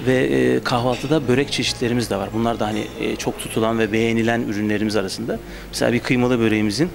Ve kahvaltıda börek çeşitlerimiz de var. Bunlar da hani çok tutulan ve beğenilen ürünlerimiz arasında. Mesela bir kıymalı böreğimizin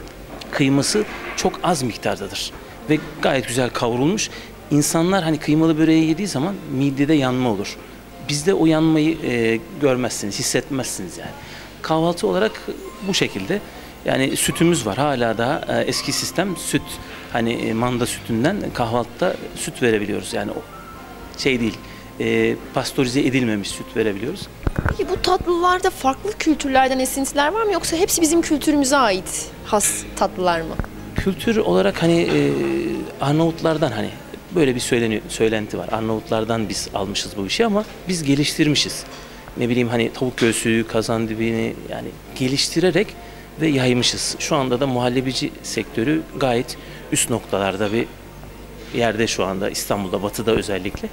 kıyması çok az miktardadır ve gayet güzel kavrulmuş. İnsanlar hani kıymalı böreği yediği zaman midede yanma olur. Bizde o yanmayı görmezsiniz, hissetmezsiniz yani. Kahvaltı olarak bu şekilde. Yani sütümüz var. Hala da eski sistem süt, hani manda sütünden kahvaltıda süt verebiliyoruz. Yani o şey değil, pastörize edilmemiş süt verebiliyoruz. Peki bu tatlılarda farklı kültürlerden esintiler var mı yoksa hepsi bizim kültürümüze ait has tatlılar mı? Kültür olarak hani Arnavutlardan hani böyle bir söylenti var. Arnavutlardan biz almışız bu işi ama biz geliştirmişiz. Ne bileyim hani tavuk göğsü, kazan dibini yani geliştirerek ve yaymışız. Şu anda da muhallebici sektörü gayet üst noktalarda bir yerde şu anda İstanbul'da, Batı'da özellikle.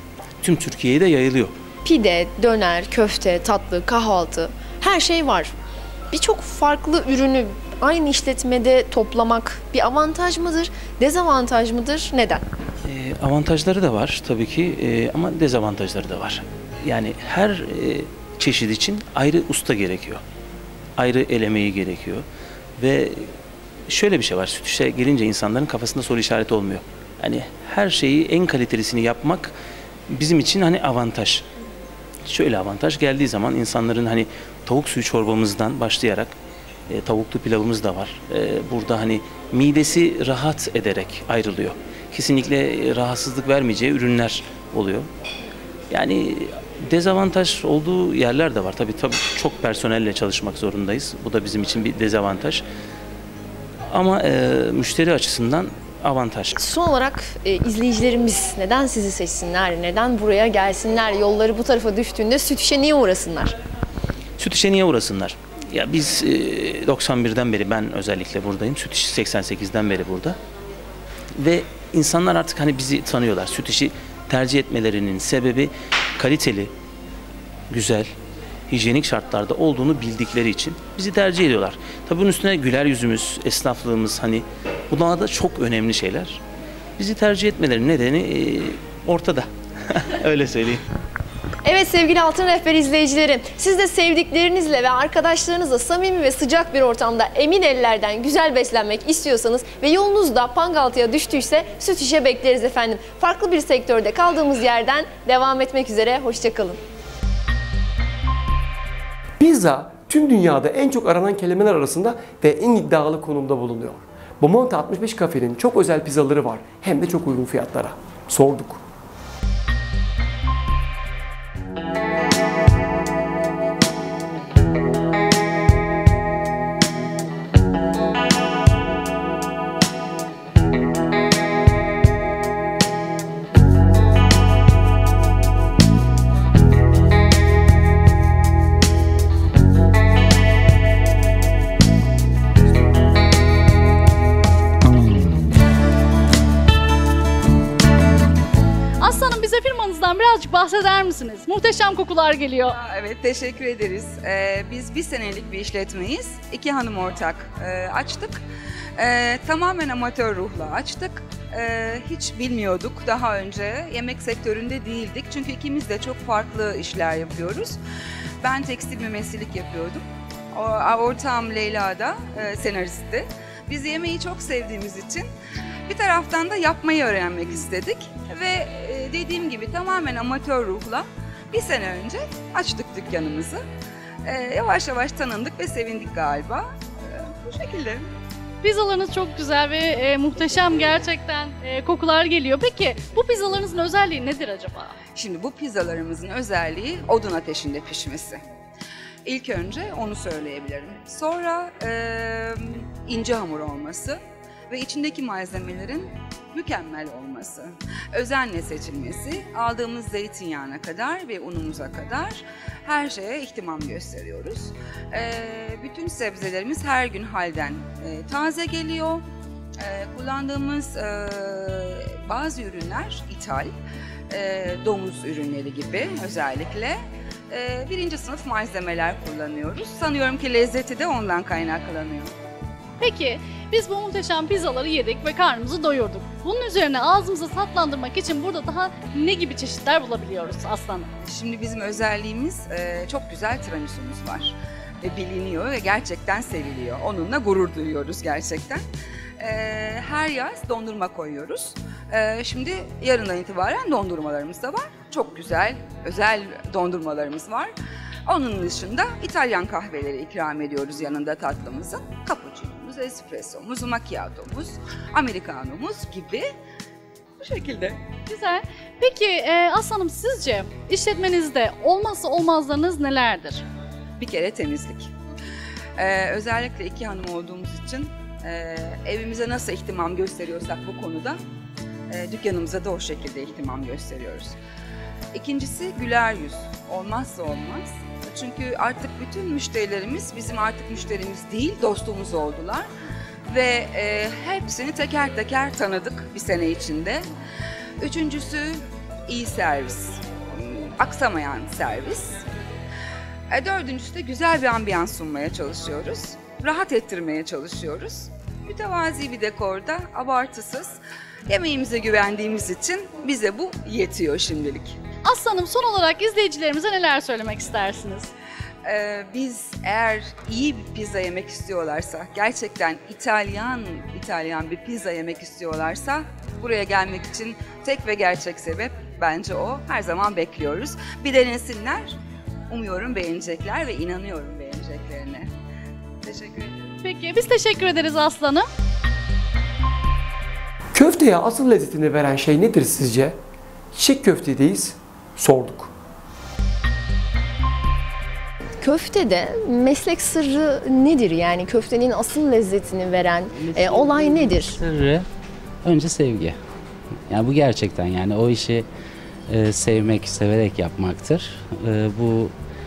Tüm Türkiye'ye de yayılıyor. Pide, döner, köfte, tatlı, kahvaltı her şey var. birçok farklı ürünü aynı işletmede toplamak bir avantaj mıdır, dezavantaj mıdır? Neden? Avantajları da var tabii ki ama dezavantajları da var. Yani her çeşit için ayrı usta gerekiyor. Ayrı el emeği gerekiyor. Ve şöyle bir şey var, süt işe gelince insanların kafasında soru işareti olmuyor. Hani her şeyi en kalitelisini yapmak bizim için hani avantaj. Şöyle avantaj geldiği zaman insanların hani tavuk suyu çorbamızdan başlayarak tavuklu pilavımız da var. Burada hani midesi rahat ederek ayrılıyor. Kesinlikle rahatsızlık vermeyeceği ürünler oluyor. Yani dezavantaj olduğu yerler de var. Tabii çok personelle çalışmak zorundayız. Bu da bizim için bir dezavantaj. Ama müşteri açısından avantaj. Son olarak izleyicilerimiz neden sizi seçsinler, neden buraya gelsinler, yolları bu tarafa düştüğünde süt işe niye uğrasınlar? Süt işe niye uğrasınlar? Ya biz 91'den beri ben özellikle buradayım. Süt işi 88'den beri burada. Ve insanlar artık hani bizi tanıyorlar. Süt işi tercih etmelerinin sebebi kaliteli, güzel, hijyenik şartlarda olduğunu bildikleri için bizi tercih ediyorlar. Tabii bunun üstüne güler yüzümüz, esnaflığımız hani bunlar da çok önemli şeyler. Bizi tercih etmelerinin nedeni ortada. Öyle söyleyeyim. Evet sevgili Altın Rehber izleyicileri, siz de sevdiklerinizle ve arkadaşlarınızla samimi ve sıcak bir ortamda emin ellerden güzel beslenmek istiyorsanız ve yolunuz da Pangaltı'ya düştüyse süt işe bekleriz efendim. Farklı bir sektörde kaldığımız yerden devam etmek üzere, hoşçakalın. Pizza tüm dünyada en çok aranan kelimeler arasında ve en iddialı konumda bulunuyor. Bomonti 65 Cafe'nin çok özel pizzaları var, hem de çok uygun fiyatlara. Sorduk. Birazcık bahseder misiniz? Muhteşem kokular geliyor. Evet, teşekkür ederiz. Biz bir senelik bir işletmeyiz. 2 hanım ortak açtık. Tamamen amatör ruhla açtık. Hiç bilmiyorduk daha önce. Yemek sektöründe değildik. Çünkü ikimiz de çok farklı işler yapıyoruz. Ben tekstil mümessillik yapıyordum. Ortağım Leyla da senaristi. Biz yemeği çok sevdiğimiz için bir taraftan da yapmayı öğrenmek istedik. Ve dediğim gibi tamamen amatör ruhla bir sene önce açtık dükkanımızı. Yavaş yavaş tanındık ve sevindik galiba. Bu şekilde. Pizzalarınız çok güzel ve muhteşem gerçekten kokular geliyor. Peki bu pizzalarınızın özelliği nedir acaba? Şimdi bu pizzalarımızın özelliği odun ateşinde pişmesi. İlk önce onu söyleyebilirim. Sonra ince hamur olması ve içindeki malzemelerin mükemmel olması, özenle seçilmesi, aldığımız zeytinyağına kadar ve unumuza kadar her şeye ihtimam gösteriyoruz. Bütün sebzelerimiz her gün halden taze geliyor. Kullandığımız bazı ürünler ithal, domuz ürünleri gibi özellikle. 1. sınıf malzemeler kullanıyoruz. Sanıyorum ki lezzeti de ondan kaynaklanıyor. Peki biz bu muhteşem pizzaları yedik ve karnımızı doyurduk. Bunun üzerine ağzımızı tatlandırmak için burada daha ne gibi çeşitler bulabiliyoruz aslanım? Şimdi bizim özelliğimiz çok güzel tiramisu'muz var. Ve biliniyor ve gerçekten seviliyor. Onunla gurur duyuyoruz gerçekten. Her yaz dondurma koyuyoruz. Şimdi yarından itibaren dondurmalarımız da var. Çok güzel, özel dondurmalarımız var. Onun dışında İtalyan kahveleri ikram ediyoruz yanında tatlımızın. Cappuccino'muz, espressomuz, macchiato'muz, americano'muz gibi bu şekilde. Güzel. Peki aslanım sizce işletmenizde olmazsa olmazlarınız nelerdir? Bir kere temizlik. Özellikle 2 hanım olduğumuz için evimize nasıl ihtimam gösteriyorsak bu konuda dükkanımıza da o şekilde ihtimam gösteriyoruz. İkincisi güler yüz. Olmazsa olmaz. Çünkü artık bütün müşterilerimiz bizim artık müşterimiz değil, dostumuz oldular. Ve hepsini teker teker tanıdık bir sene içinde. Üçüncüsü iyi servis. Aksamayan servis. Dördüncüsü de güzel bir ambiyans sunmaya çalışıyoruz. Rahat ettirmeye çalışıyoruz. Mütevazi bir dekorda, abartısız. Yemeğimize güvendiğimiz için bize bu yetiyor şimdilik. Aslanım, son olarak izleyicilerimize neler söylemek istersiniz? Biz eğer iyi bir pizza yemek istiyorlarsa, gerçekten İtalyan bir pizza yemek istiyorlarsa buraya gelmek için tek ve gerçek sebep bence o. Her zaman bekliyoruz. Bir denesinler. Umuyorum beğenecekler ve inanıyorum beğeneceklerine. Teşekkür ederim. Peki, biz teşekkür ederiz aslanım. Köfteye asıl lezzetini veren şey nedir sizce? Çiçek köftedeyiz, sorduk. Köftede meslek sırrı nedir? Yani köftenin asıl lezzetini veren olay nedir? Sırrı önce sevgi. Yani bu gerçekten, yani o işi sevmek, severek yapmaktır. Bu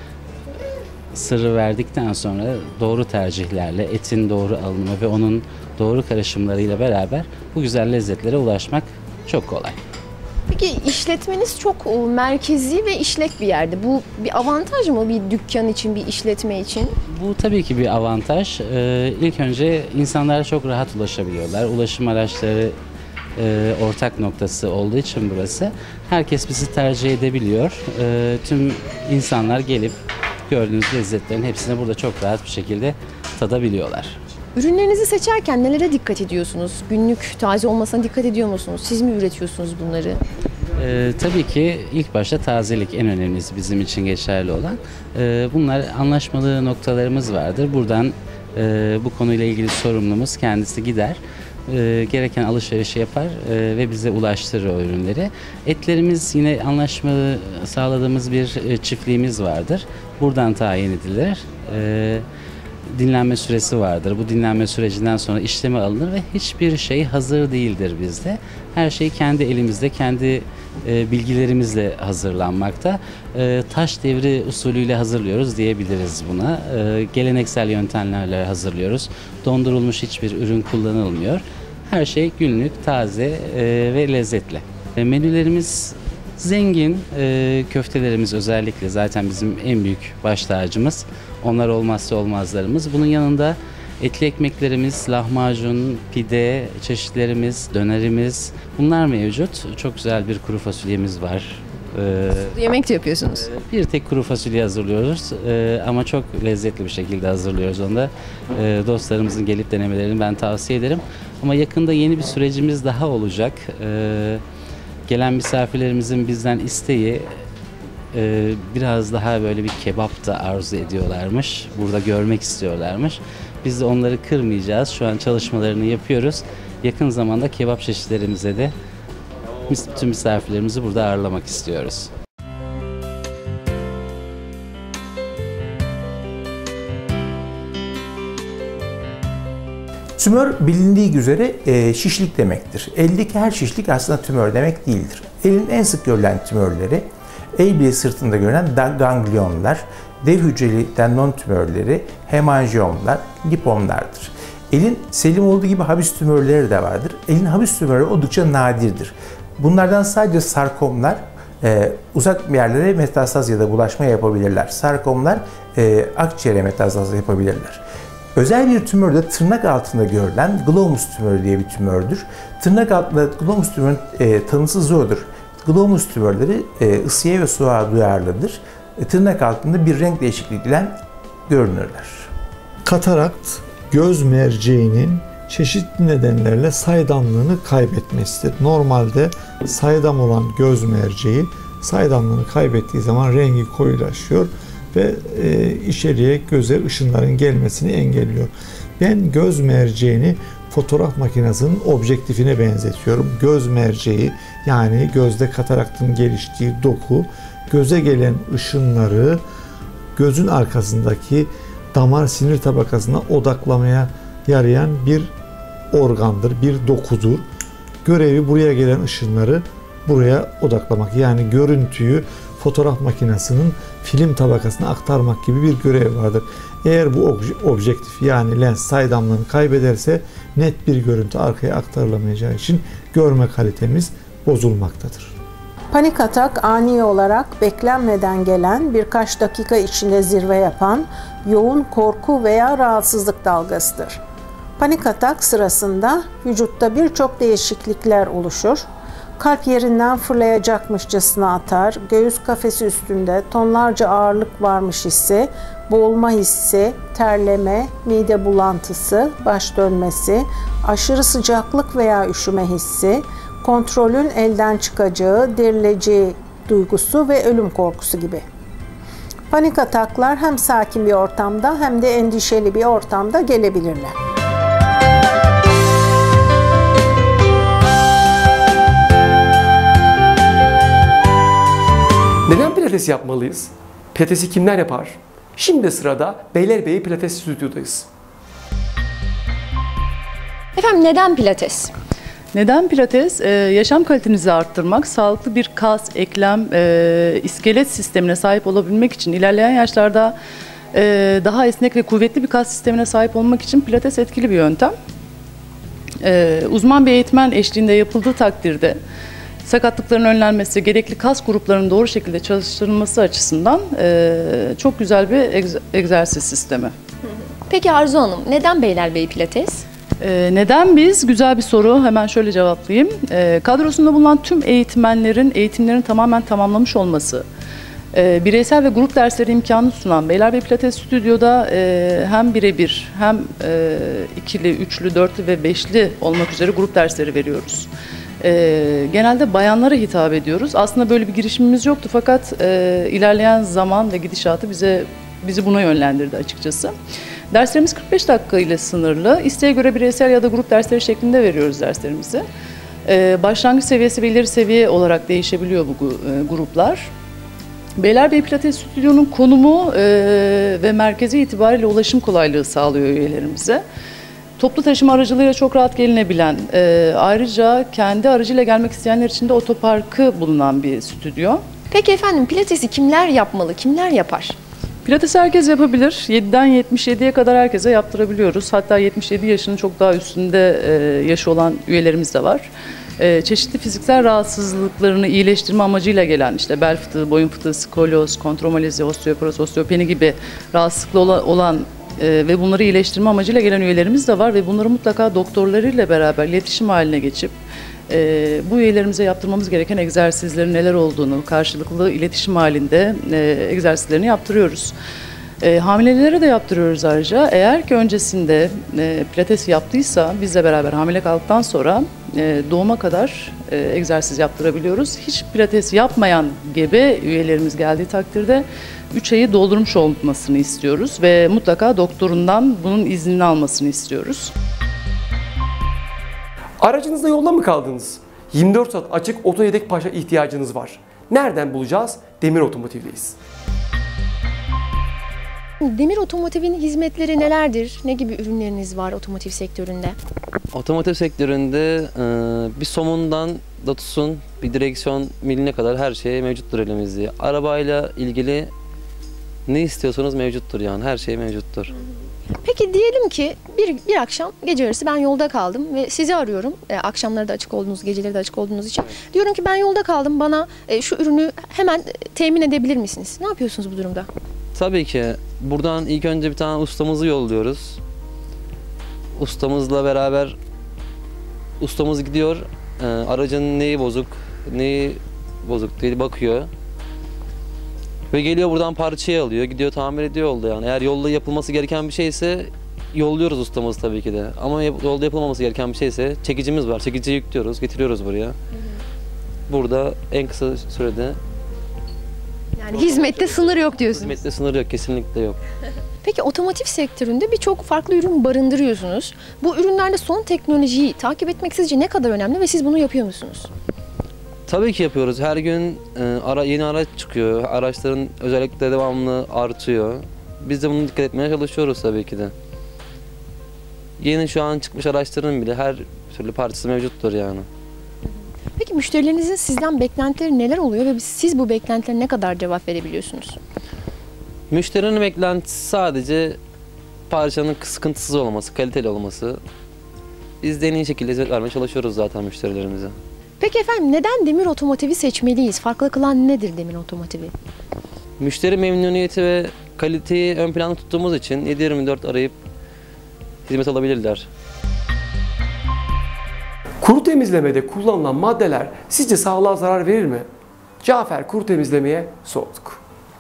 sırrı verdikten sonra doğru tercihlerle, etin doğru alınımı ve onun doğru karışımlarıyla beraber bu güzel lezzetlere ulaşmak çok kolay. Peki işletmeniz çok merkezi ve işlek bir yerde. Bu bir avantaj mı bir dükkan için, bir işletme için? Bu tabii ki bir avantaj. İlk önce insanlara çok rahat ulaşabiliyorlar. Ulaşım araçları ortak noktası olduğu için burası. Herkes bizi tercih edebiliyor. Tüm insanlar gelip gördüğünüz lezzetlerin hepsini burada çok rahat bir şekilde tadabiliyorlar. Ürünlerinizi seçerken nelere dikkat ediyorsunuz? Günlük taze olmasına dikkat ediyor musunuz? Siz mi üretiyorsunuz bunları? Tabii ki ilk başta tazelik en önemlisi bizim için geçerli olan. Bunlar anlaşmalı noktalarımız vardır. Buradan bu konuyla ilgili sorumlumuz kendisi gider. Gereken alışverişi yapar ve bize ulaştırır o ürünleri. Etlerimiz yine anlaşmalı sağladığımız bir çiftliğimiz vardır. Buradan tayin edilir. Dinlenme süresi vardır. Bu dinlenme sürecinden sonra işleme alınır ve hiçbir şey hazır değildir bizde. Her şey kendi elimizde, kendi bilgilerimizle hazırlanmakta. Taş devri usulüyle hazırlıyoruz diyebiliriz buna. Geleneksel yöntemlerle hazırlıyoruz. Dondurulmuş hiçbir ürün kullanılmıyor. Her şey günlük, taze ve lezzetli. Menülerimiz zengin, köftelerimiz özellikle zaten bizim en büyük baş tacımız. Onlar olmazsa olmazlarımız. Bunun yanında etli ekmeklerimiz, lahmacun, pide çeşitlerimiz, dönerimiz bunlar mevcut. Çok güzel bir kuru fasulyemiz var. Yemek de yapıyorsunuz. Bir tek kuru fasulye hazırlıyoruz ama çok lezzetli bir şekilde hazırlıyoruz onu da. Dostlarımızın gelip denemelerini ben tavsiye ederim. Ama yakında yeni bir sürecimiz daha olacak. Gelen misafirlerimizin bizden isteği biraz daha böyle bir kebap da arzu ediyorlarmış. Burada görmek istiyorlarmış. Biz de onları kırmayacağız. Şu an çalışmalarını yapıyoruz. Yakın zamanda kebap çeşitlerimize de tüm misafirlerimizi burada ağırlamak istiyoruz. Tümör bilindiği üzere şişlik demektir. Eldeki her şişlik aslında tümör demek değildir. Elin en sık görülen tümörleri el bileği sırtında görülen ganglionlar, dev hücreli tendon tümörleri, hemanjiyomlar, lipomlardır. Elin selim olduğu gibi habis tümörleri de vardır. Elin habis tümörleri oldukça nadirdir. Bunlardan sadece sarkomlar uzak bir yerlere metastaz ya da bulaşma yapabilirler. Sarkomlar akciğere metastaz yapabilirler. Özel bir tümör de tırnak altında görülen glomus tümörü diye bir tümördür. Tırnak altında glomus tümörünün tanısı zordur. Glomus tümörleri ısıya ve soğuğa duyarlıdır. Tırnak altında bir renk değişikliğiyle görünürler. Katarakt, göz merceğinin çeşitli nedenlerle saydamlığını kaybetmesidir. Normalde saydam olan göz merceği saydamlığını kaybettiği zaman rengi koyulaşıyor ve içeriye göze ışınların gelmesini engelliyor. Ben göz merceğini fotoğraf makinesinin objektifine benzetiyorum. Göz merceği, yani gözde kataraktın geliştiği doku, göze gelen ışınları gözün arkasındaki damar sinir tabakasına odaklamaya yarayan bir organdır, bir dokudur. Görevi buraya gelen ışınları buraya odaklamak, yani görüntüyü fotoğraf makinesinin film tabakasına aktarmak gibi bir görev vardır. Eğer bu objektif, yani lens saydamlığını kaybederse net bir görüntü arkaya aktarılamayacağı için görme kalitemiz bozulmaktadır. Panik atak ani olarak beklenmeden gelen, birkaç dakika içinde zirve yapan yoğun korku veya rahatsızlık dalgasıdır. Panik atak sırasında vücutta birçok değişiklikler oluşur. Kalp yerinden fırlayacakmışçasına atar, göğüs kafesi üstünde tonlarca ağırlık varmış hissi, boğulma hissi, terleme, mide bulantısı, baş dönmesi, aşırı sıcaklık veya üşüme hissi, kontrolün elden çıkacağı, derileceği duygusu ve ölüm korkusu gibi. Panik ataklar hem sakin bir ortamda hem de endişeli bir ortamda gelebilirler. Neden pilates yapmalıyız? Pilatesi kimler yapar? Şimdi sırada Beylerbeyi Pilates Stüdyo'dayız. Efendim neden pilates? Neden pilates? Yaşam kalitenizi arttırmak, sağlıklı bir kas, eklem, iskelet sistemine sahip olabilmek için, ilerleyen yaşlarda daha esnek ve kuvvetli bir kas sistemine sahip olmak için pilates etkili bir yöntem. Uzman bir eğitmen eşliğinde yapıldığı takdirde sakatlıkların önlenmesi, gerekli kas gruplarının doğru şekilde çalıştırılması açısından çok güzel bir egzersiz sistemi. Peki Arzu Hanım, neden Beylerbeyi Pilates? Neden biz? Güzel bir soru. Hemen şöyle cevaplayayım. Kadrosunda bulunan tüm eğitmenlerin eğitimlerini tamamen tamamlamış olması, bireysel ve grup dersleri imkanı sunan Beylerbeyi Pilates Stüdyo'da hem birebir hem ikili, üçlü, dörtlü ve beşli olmak üzere grup dersleri veriyoruz. Genelde bayanlara hitap ediyoruz. Aslında böyle bir girişimimiz yoktu fakat ilerleyen zaman ve gidişatı bizi buna yönlendirdi açıkçası. Derslerimiz 45 dakika ile sınırlı. İsteğe göre bireysel ya da grup dersleri şeklinde veriyoruz derslerimizi. Başlangıç seviyesi ve ileri seviye olarak değişebiliyor bu gruplar. Beylerbeyi Pilates Stüdyo'nun konumu ve merkezi itibariyle ulaşım kolaylığı sağlıyor üyelerimize. Toplu taşıma aracılığıyla çok rahat gelinebilen, ayrıca kendi aracıyla gelmek isteyenler için de otoparkı bulunan bir stüdyo. Peki efendim pilatesi kimler yapmalı, kimler yapar? Pilates herkes yapabilir. 7'den 77'ye kadar herkese yaptırabiliyoruz. Hatta 77 yaşının çok daha üstünde yaşı olan üyelerimiz de var. Çeşitli fiziksel rahatsızlıklarını iyileştirme amacıyla gelen işte bel fıtığı, boyun fıtığı, skolyoz, kontromalizi, osteoporoz, osteopeni gibi rahatsızlıklı olan ve bunları iyileştirme amacıyla gelen üyelerimiz de var ve bunları mutlaka doktorlarıyla beraber iletişim haline geçip bu üyelerimize yaptırmamız gereken egzersizlerin neler olduğunu karşılıklı iletişim halinde egzersizlerini yaptırıyoruz. Hamilelere de yaptırıyoruz ayrıca. Eğer ki öncesinde pilates yaptıysa bizle beraber hamile kaldıktan sonra doğuma kadar egzersiz yaptırabiliyoruz. Hiç pilates yapmayan gebe üyelerimiz geldiği takdirde 3 ayı doldurmuş olmasını istiyoruz ve mutlaka doktorundan bunun iznini almasını istiyoruz. Aracınızda yolda mı kaldınız? 24 saat açık oto yedek parça ihtiyacınız var. Nereden bulacağız? Demir Otomotiv'deyiz. Demir Otomotiv'in hizmetleri nelerdir? Ne gibi ürünleriniz var otomotiv sektöründe? Otomotiv sektöründe bir somundan da tutsun bir direksiyon miline kadar her şey mevcuttur elimizde. Arabayla ilgili ne istiyorsanız mevcuttur yani her şey mevcuttur. Peki diyelim ki bir akşam gece yarısı ben yolda kaldım ve sizi arıyorum. Akşamları da açık olduğunuz, geceleri de açık olduğunuz için. Diyorum ki ben yolda kaldım, bana şu ürünü hemen temin edebilir misiniz? Ne yapıyorsunuz bu durumda? Tabii ki. Buradan ilk önce bir tane ustamızı yolluyoruz. Ustamızla beraber ustamız gidiyor. Aracın neyi bozuk değil bakıyor. Ve geliyor buradan parçayı alıyor, gidiyor tamir ediyor yolda yani. Eğer yolda yapılması gereken bir şeyse yolluyoruz ustamızı tabii ki de. Ama yolda yapılmaması gereken bir şeyse çekicimiz var. Çekiciyi yüklüyoruz, getiriyoruz buraya. Burada en kısa sürede. Yani hizmette sınır yok diyorsunuz. Hizmette sınır yok, kesinlikle yok. Peki otomotiv sektöründe birçok farklı ürün barındırıyorsunuz. Bu ürünlerde son teknolojiyi takip etmek sizce ne kadar önemli ve siz bunu yapıyor musunuz? Tabii ki yapıyoruz. Her gün yeni araç çıkıyor. Araçların özellikle devamlı artıyor. Biz de bunu dikkat etmeye çalışıyoruz tabii ki de. Yeni şu an çıkmış araçların bile her türlü parçası mevcuttur yani. Peki müşterilerinizin sizden beklentileri neler oluyor ve siz bu beklentilere ne kadar cevap verebiliyorsunuz? Müşterinin beklentisi sadece parçanın sıkıntısız olması, kaliteli olması. Biz de en iyi şekilde hizmet vermeye çalışıyoruz zaten müşterilerimize. Peki efendim neden Demir Otomotiv'i seçmeliyiz? Farklı kılan nedir Demir Otomotiv'i? Müşteri memnuniyeti ve kaliteyi ön planda tuttuğumuz için 7/24 arayıp hizmet alabilirler. Kuru temizlemede kullanılan maddeler sizce sağlığa zarar verir mi? Cafer kuru temizlemeye sorduk.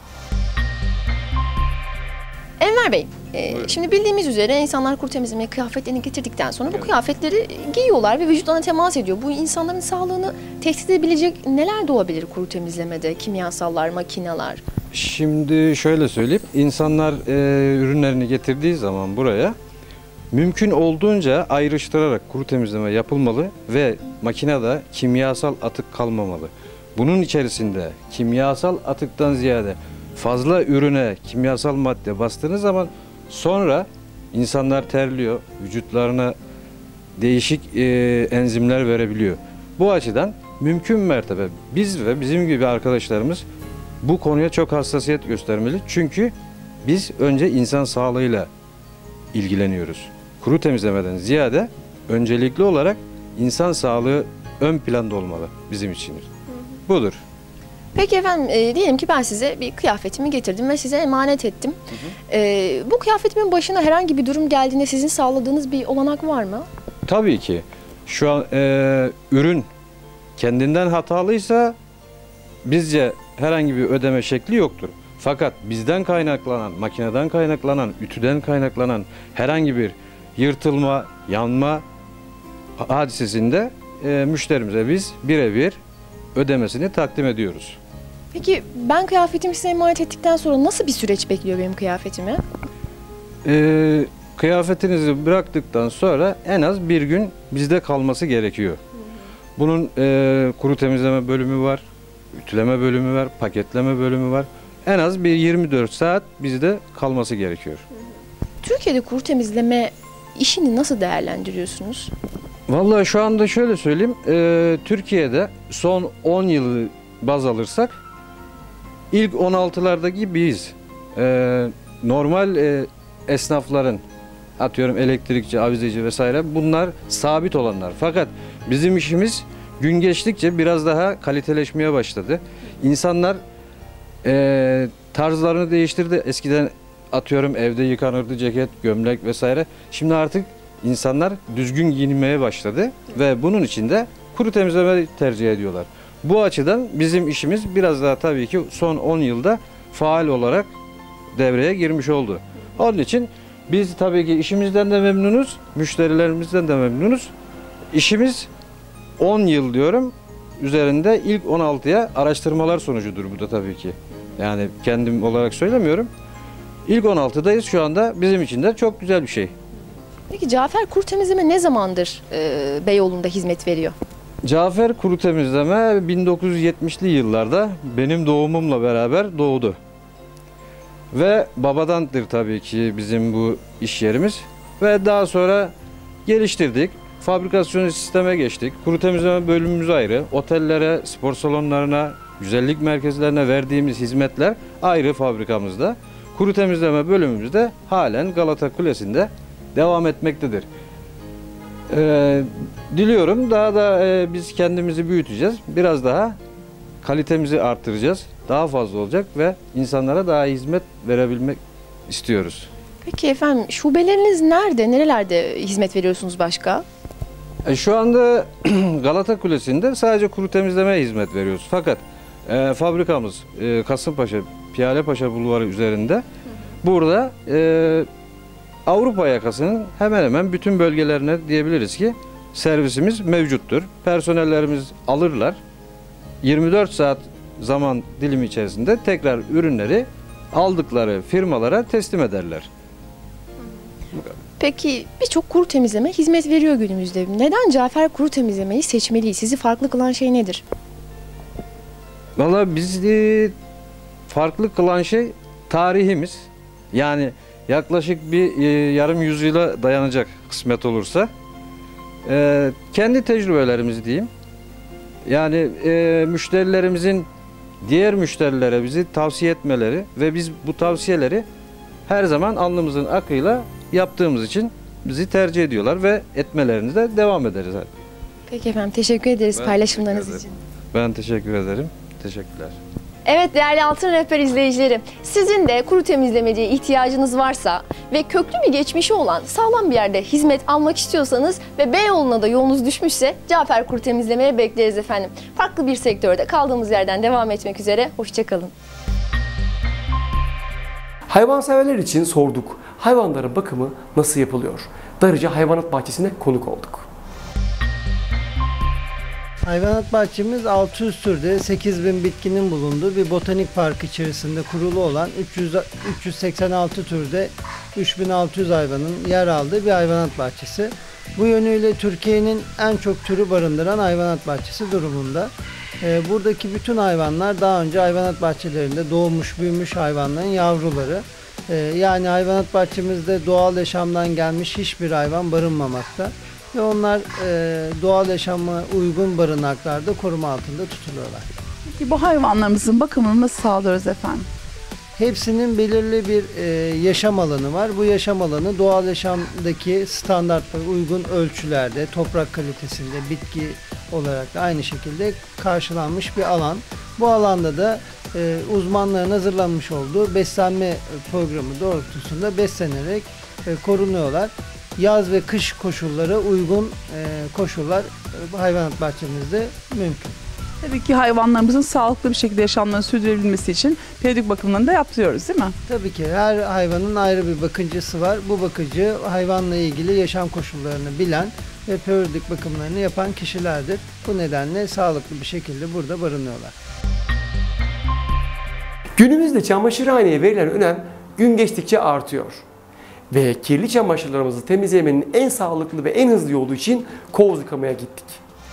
Enver Bey, şimdi bildiğimiz üzere insanlar kuru temizlemeye kıyafetlerini getirdikten sonra bu kıyafetleri giyiyorlar ve vücutlarına temas ediyor. Bu insanların sağlığını tehdit edebilecek neler de olabilir kuru temizlemede? Kimyasallar, makineler. Şimdi şöyle söyleyeyim, insanlar ürünlerini getirdiği zaman buraya mümkün olduğunca ayrıştırarak kuru temizleme yapılmalı ve makinede kimyasal atık kalmamalı. Bunun içerisinde kimyasal atıktan ziyade fazla ürüne kimyasal madde bastığınız zaman sonra insanlar terliyor, vücutlarına değişik enzimler verebiliyor. Bu açıdan mümkün mertebe biz ve bizim gibi arkadaşlarımız bu konuya çok hassasiyet göstermeli. Çünkü biz önce insan sağlığıyla ilgileniyoruz. Kuru temizlemeden ziyade öncelikli olarak insan sağlığı ön planda olmalı bizim için. Budur. Peki efendim diyelim ki ben size bir kıyafetimi getirdim ve size emanet ettim. Bu kıyafetimin başına herhangi bir durum geldiğinde sizin sağladığınız bir olanak var mı? Tabii ki. Şu an ürün kendinden hatalıysa bizce herhangi bir ödeme şekli yoktur. Fakat bizden kaynaklanan, makineden kaynaklanan, ütüden kaynaklanan herhangi bir yırtılma, yanma hadisesinde müşterimize biz birebir ödemesini takdim ediyoruz. Peki ben kıyafetimi size emanet ettikten sonra nasıl bir süreç bekliyor benim kıyafetimi? Kıyafetinizi bıraktıktan sonra en az bir gün bizde kalması gerekiyor. Bunun kuru temizleme bölümü var, ütüleme bölümü var, paketleme bölümü var. En az bir 24 saat bizde kalması gerekiyor. Türkiye'de kuru temizleme işini nasıl değerlendiriyorsunuz? Vallahi şu anda şöyle söyleyeyim, Türkiye'de son 10 yılı baz alırsak ilk 16'larda gibiyiz. Normal esnafların, atıyorum elektrikçi, avizeci vesaire, bunlar sabit olanlar. Fakat bizim işimiz gün geçtikçe biraz daha kaliteleşmeye başladı. İnsanlar tarzlarını değiştirdi. Eskiden atıyorum evde yıkanırdı ceket, gömlek vesaire. Şimdi artık İnsanlar düzgün giyinmeye başladı ve bunun için de kuru temizleme tercih ediyorlar. Bu açıdan bizim işimiz biraz daha tabii ki son 10 yılda faal olarak devreye girmiş oldu. Onun için biz tabii ki işimizden de memnunuz, müşterilerimizden de memnunuz. İşimiz 10 yıl diyorum üzerinde ilk 16'ya araştırmalar sonucudur bu da tabii ki. Yani kendim olarak söylemiyorum. İlk 16'dayız şu anda, bizim için de çok güzel bir şey. Peki Cafer Kuru Temizleme ne zamandır Beyoğlu'nda hizmet veriyor? Cafer Kuru Temizleme 1970'li yıllarda benim doğumumla beraber doğdu. Ve babadandır tabii ki bizim bu iş yerimiz. Ve daha sonra geliştirdik. Fabrikasyon sisteme geçtik. Kuru temizleme bölümümüz ayrı. Otellere, spor salonlarına, güzellik merkezlerine verdiğimiz hizmetler ayrı fabrikamızda. Kuru temizleme bölümümüz de halen Galata Kulesi'nde devam etmektedir. Diliyorum daha da biz kendimizi büyüteceğiz. Biraz daha kalitemizi arttıracağız. Daha fazla olacak ve insanlara daha hizmet verebilmek istiyoruz. Peki efendim şubeleriniz nerede? Nerelerde hizmet veriyorsunuz başka? Şu anda Galata Kulesi'nde sadece kuru temizlemeye hizmet veriyoruz. Fakat fabrikamız Kasımpaşa, Piyalepaşa Bulvarı üzerinde. Burada Avrupa yakasının hemen hemen bütün bölgelerine diyebiliriz ki servisimiz mevcuttur. Personellerimiz alırlar. 24 saat zaman dilimi içerisinde tekrar ürünleri aldıkları firmalara teslim ederler. Peki birçok kuru temizleme hizmet veriyor günümüzde. Neden Cafer Kuru Temizlemeyi seçmeliyiz? Sizi farklı kılan şey nedir? Vallahi bizi farklı kılan şey tarihimiz. Yani yaklaşık bir yarım yüzyıla dayanacak kısmet olursa. Kendi tecrübelerimizi diyeyim. Yani müşterilerimizin diğer müşterilere bizi tavsiye etmeleri ve biz bu tavsiyeleri her zaman alnımızın akıyla yaptığımız için bizi tercih ediyorlar ve etmelerine de devam ederiz. Peki efendim, teşekkür ederiz Ben paylaşımlarınız teşekkür için. Ben teşekkür ederim. Teşekkürler. Evet değerli Altın Rehber izleyicileri, sizin de kuru temizlemeciye ihtiyacınız varsa ve köklü bir geçmişi olan sağlam bir yerde hizmet almak istiyorsanız ve Beyoğlu'na da yolunuz düşmüşse Cafer Kuru Temizleme'ye bekleriz efendim. Farklı bir sektörde kaldığımız yerden devam etmek üzere, hoşçakalın. Hayvanseverler için sorduk. Hayvanların bakımı nasıl yapılıyor? Darıca Hayvanat Bahçesi'ne konuk olduk. Hayvanat bahçemiz 600 türde 8000 bitkinin bulunduğu bir botanik park içerisinde kurulu olan 386 türde 3600 hayvanın yer aldığı bir hayvanat bahçesi. Bu yönüyle Türkiye'nin en çok türü barındıran hayvanat bahçesi durumunda. Buradaki bütün hayvanlar daha önce hayvanat bahçelerinde doğmuş, büyümüş hayvanların yavruları. Yani hayvanat bahçemizde doğal yaşamdan gelmiş hiçbir hayvan barınmamakta. Ve onlar doğal yaşama uygun barınaklarda koruma altında tutuluyorlar. Peki bu hayvanlarımızın bakımını nasıl sağlıyoruz efendim? Hepsinin belirli bir yaşam alanı var. Bu yaşam alanı doğal yaşamdaki standartlara uygun ölçülerde, toprak kalitesinde, bitki olarak da aynı şekilde karşılanmış bir alan. Bu alanda da uzmanların hazırlanmış olduğu beslenme programı doğrultusunda beslenerek korunuyorlar. Yaz ve kış koşullara uygun koşullar hayvanat bahçemizde mümkün. Tabii ki hayvanlarımızın sağlıklı bir şekilde yaşamlarını sürdürebilmesi için periyodik bakımlarını da yaptırıyoruz değil mi? Tabii ki her hayvanın ayrı bir bakıcısı var. Bu bakıcı hayvanla ilgili yaşam koşullarını bilen ve periyodik bakımlarını yapan kişilerdir. Bu nedenle sağlıklı bir şekilde burada barınıyorlar. Günümüzde çamaşırhaneye verilen önem gün geçtikçe artıyor. Ve kirli çamaşırlarımızı temizlemenin en sağlıklı ve en hızlı yolu için koz yıkamaya gittik.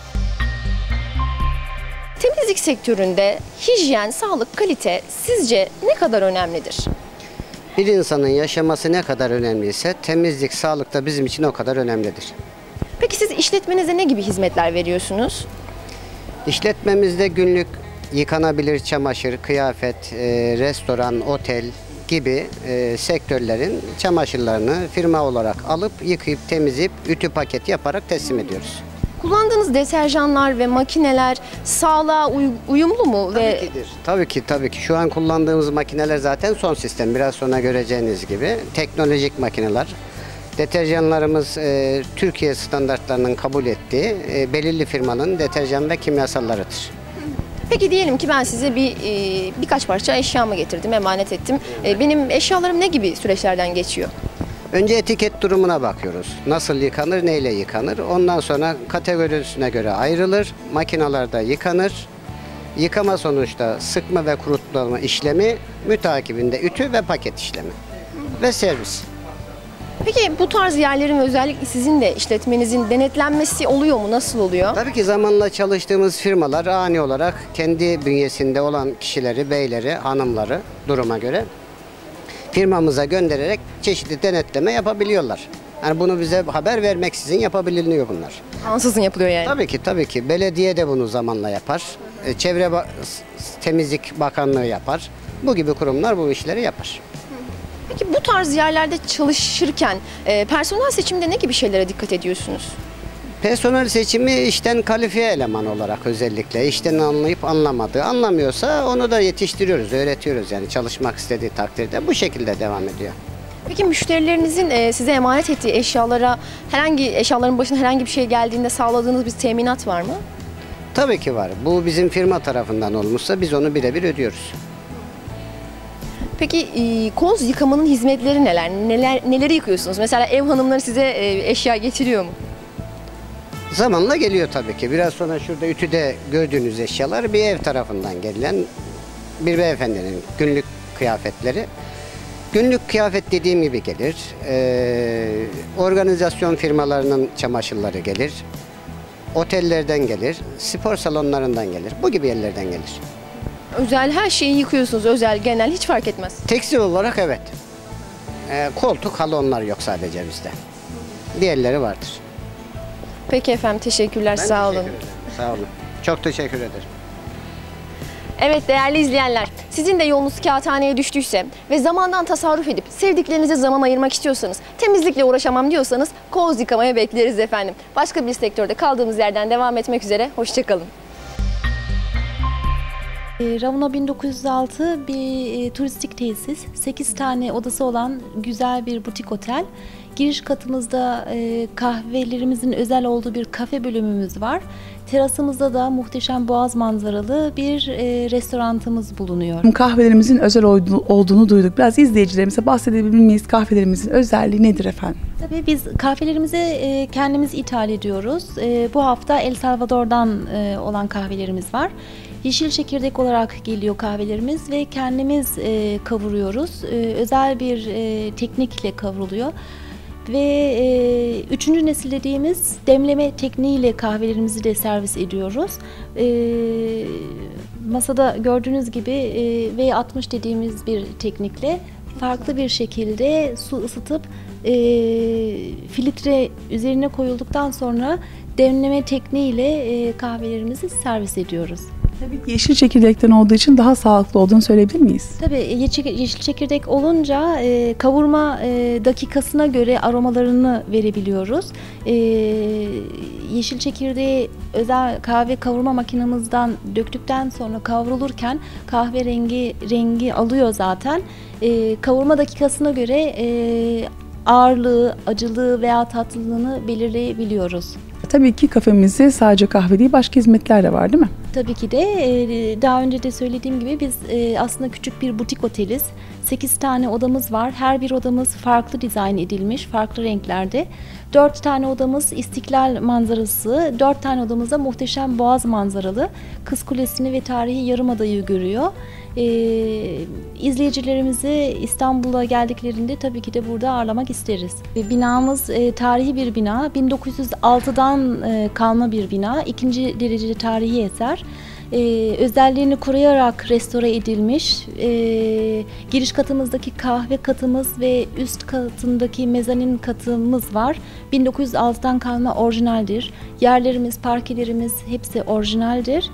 Temizlik sektöründe hijyen, sağlık, kalite sizce ne kadar önemlidir? Bir insanın yaşaması ne kadar önemliyse temizlik, sağlık da bizim için o kadar önemlidir. Peki siz işletmenize ne gibi hizmetler veriyorsunuz? İşletmemizde günlük yıkanabilir çamaşır, kıyafet, restoran, otel gibi sektörlerin çamaşırlarını firma olarak alıp yıkayıp temizleyip ütü paket yaparak teslim ediyoruz. Kullandığınız deterjanlar ve makineler sağlığa uyumlu mu? Tabii ki. Şu an kullandığımız makineler zaten son sistem. Biraz sonra göreceğiniz gibi teknolojik makineler. Deterjanlarımız Türkiye standartlarının kabul ettiği belirli firmanın deterjan ve kimyasallarıdır. Peki diyelim ki ben size birkaç parça eşyamı getirdim, emanet ettim. Benim eşyalarım ne gibi süreçlerden geçiyor? Önce etiket durumuna bakıyoruz. Nasıl yıkanır, neyle yıkanır? Ondan sonra kategorisine göre ayrılır. Makinalarda yıkanır. Yıkama sonuçta sıkma ve kurutma işlemi, mütakibinde ütü ve paket işlemi ve servis. Peki bu tarz yerlerin özellikle sizin de işletmenizin denetlenmesi oluyor mu? Nasıl oluyor? Tabii ki zamanla çalıştığımız firmalar ani olarak kendi bünyesinde olan kişileri, beyleri, hanımları duruma göre firmamıza göndererek çeşitli denetleme yapabiliyorlar. Yani bunu bize haber vermeksizin yapabiliyor bunlar. Ansızın yapılıyor yani. Tabii ki. Belediye de bunu zamanla yapar. Çevre Temizlik Bakanlığı yapar. Bu gibi kurumlar bu işleri yapar. Peki bu tarz yerlerde çalışırken personel seçiminde ne gibi şeylere dikkat ediyorsunuz? Personel seçimi işten kalifiye eleman olarak özellikle işten anlayıp anlamadığı, anlamıyorsa onu da yetiştiriyoruz, öğretiyoruz yani çalışmak istediği takdirde bu şekilde devam ediyor. Peki müşterilerinizin size emanet ettiği eşyaların başına herhangi bir şey geldiğinde sağladığınız bir teminat var mı? Tabii ki var. Bu bizim firma tarafından olmuşsa biz onu birebir ödüyoruz. Peki koz yıkamanın hizmetleri neler? Neleri yıkıyorsunuz? Mesela ev hanımları size eşya getiriyor mu? Zamanla geliyor tabii ki. Biraz sonra şurada ütüde gördüğünüz eşyalar bir ev tarafından gelen bir beyefendinin günlük kıyafetleri. Günlük kıyafet dediğim gibi gelir. Organizasyon firmalarının çamaşırları gelir. Otellerden gelir. Spor salonlarından gelir. Bu gibi yerlerden gelir. Özel her şeyi yıkıyorsunuz. Özel, genel hiç fark etmez. Tekstil olarak evet. Koltuk, halı onlar yok sadece bizde. Diğerleri vardır. Peki efendim, teşekkürler. Sağ olun. Sağ olun. Çok teşekkür ederim. Evet değerli izleyenler, Sizin de yolunuz kağıthaneye düştüyse ve zamandan tasarruf edip sevdiklerinize zaman ayırmak istiyorsanız, temizlikle uğraşamam diyorsanız Koz Yıkama'ya bekleriz efendim. Başka bir sektörde kaldığımız yerden devam etmek üzere. Hoşçakalın. Ravuna 1906 bir turistik tesis. 8 tane odası olan güzel bir butik otel. Giriş katımızda kahvelerimizin özel olduğu bir kafe bölümümüz var. Terasımızda da muhteşem boğaz manzaralı bir restoranımız bulunuyor. Kahvelerimizin özel olduğunu duyduk. Biraz izleyicilerimize bahsedebilir miyiz? Kahvelerimizin özelliği nedir efendim? Tabii biz kahvelerimizi kendimiz ithal ediyoruz. Bu hafta El Salvador'dan olan kahvelerimiz var. Yeşil çekirdek olarak geliyor kahvelerimiz ve kendimiz kavuruyoruz. Özel bir teknikle kavruluyor. Ve 3. nesil dediğimiz demleme tekniğiyle kahvelerimizi de servis ediyoruz. Masada gördüğünüz gibi V60 dediğimiz bir teknikle farklı bir şekilde su ısıtıp filtre üzerine koyulduktan sonra demleme tekniğiyle kahvelerimizi servis ediyoruz. Tabii yeşil çekirdekten olduğu için daha sağlıklı olduğunu söyleyebilir miyiz? Tabii yeşil çekirdek olunca kavurma dakikasına göre aromalarını verebiliyoruz. Yeşil çekirdeği özel kahve kavurma makinemizden döktükten sonra kavrulurken kahve rengi alıyor zaten. Kavurma dakikasına göre ağırlığı, acılığı veya tatlılığını belirleyebiliyoruz. Tabii ki kafemizde sadece kahve değil, başka hizmetler de var değil mi? Tabii ki de daha önce de söylediğim gibi biz aslında küçük bir butik oteliz. 8 tane odamız var. Her bir odamız farklı dizayn edilmiş, farklı renklerde. 4 tane odamız İstiklal manzarası, 4 tane odamızda muhteşem boğaz manzaralı. Kız Kulesi'ni ve tarihi Yarımada'yı görüyor. İzleyicilerimizi İstanbul'a geldiklerinde tabii ki de burada ağırlamak isteriz. Binamız tarihi bir bina. 1906'dan kalma bir bina. 2. derecede tarihi eser. Özelliğini koruyarak restore edilmiş. Giriş katımızdaki kahve katımız ve üst katındaki mezanin katımız var. 1906'dan kalma orijinaldir. Yerlerimiz, parkelerimiz hepsi orijinaldir.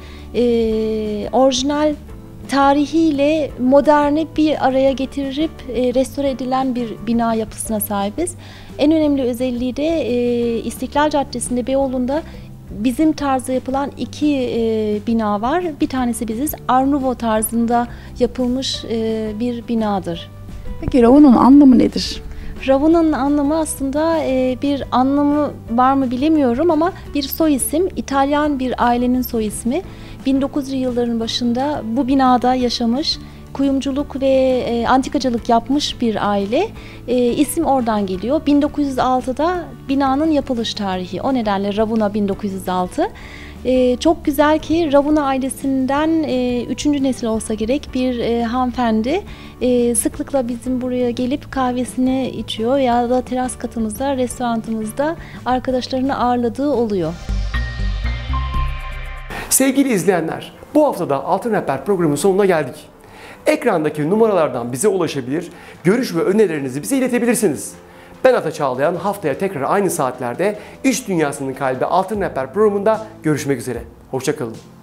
Orijinal tarihiyle moderni bir araya getirip restore edilen bir bina yapısına sahibiz. En önemli özelliği de İstiklal Caddesi'nde Beyoğlu'nda bizim tarzda yapılan 2 bina var. Bir tanesi biziz. Art Nouveau tarzında yapılmış bir binadır. Peki Ravuna'nın anlamı nedir? Ravuna'nın anlamı aslında bir anlamı var mı bilemiyorum ama bir soy isim. İtalyan bir ailenin soy ismi. 1900'lü yılların başında bu binada yaşamış, kuyumculuk ve antikacılık yapmış bir aile. İsim oradan geliyor. 1906'da binanın yapılış tarihi. O nedenle Ravuna 1906. Çok güzel ki Ravuna ailesinden 3. nesil olsa gerek bir hanımefendi sıklıkla bizim buraya gelip kahvesini içiyor ya da teras katımızda, restoranımızda arkadaşlarını ağırladığı oluyor. Sevgili izleyenler, bu hafta da Altın Rehber programının sonuna geldik. Ekrandaki numaralardan bize ulaşabilir, görüş ve önerilerinizi bize iletebilirsiniz. Ben Ata Çağlayan, haftaya tekrar aynı saatlerde İş Dünyası'nın kalbi Altın Rehber programında görüşmek üzere. Hoşça kalın.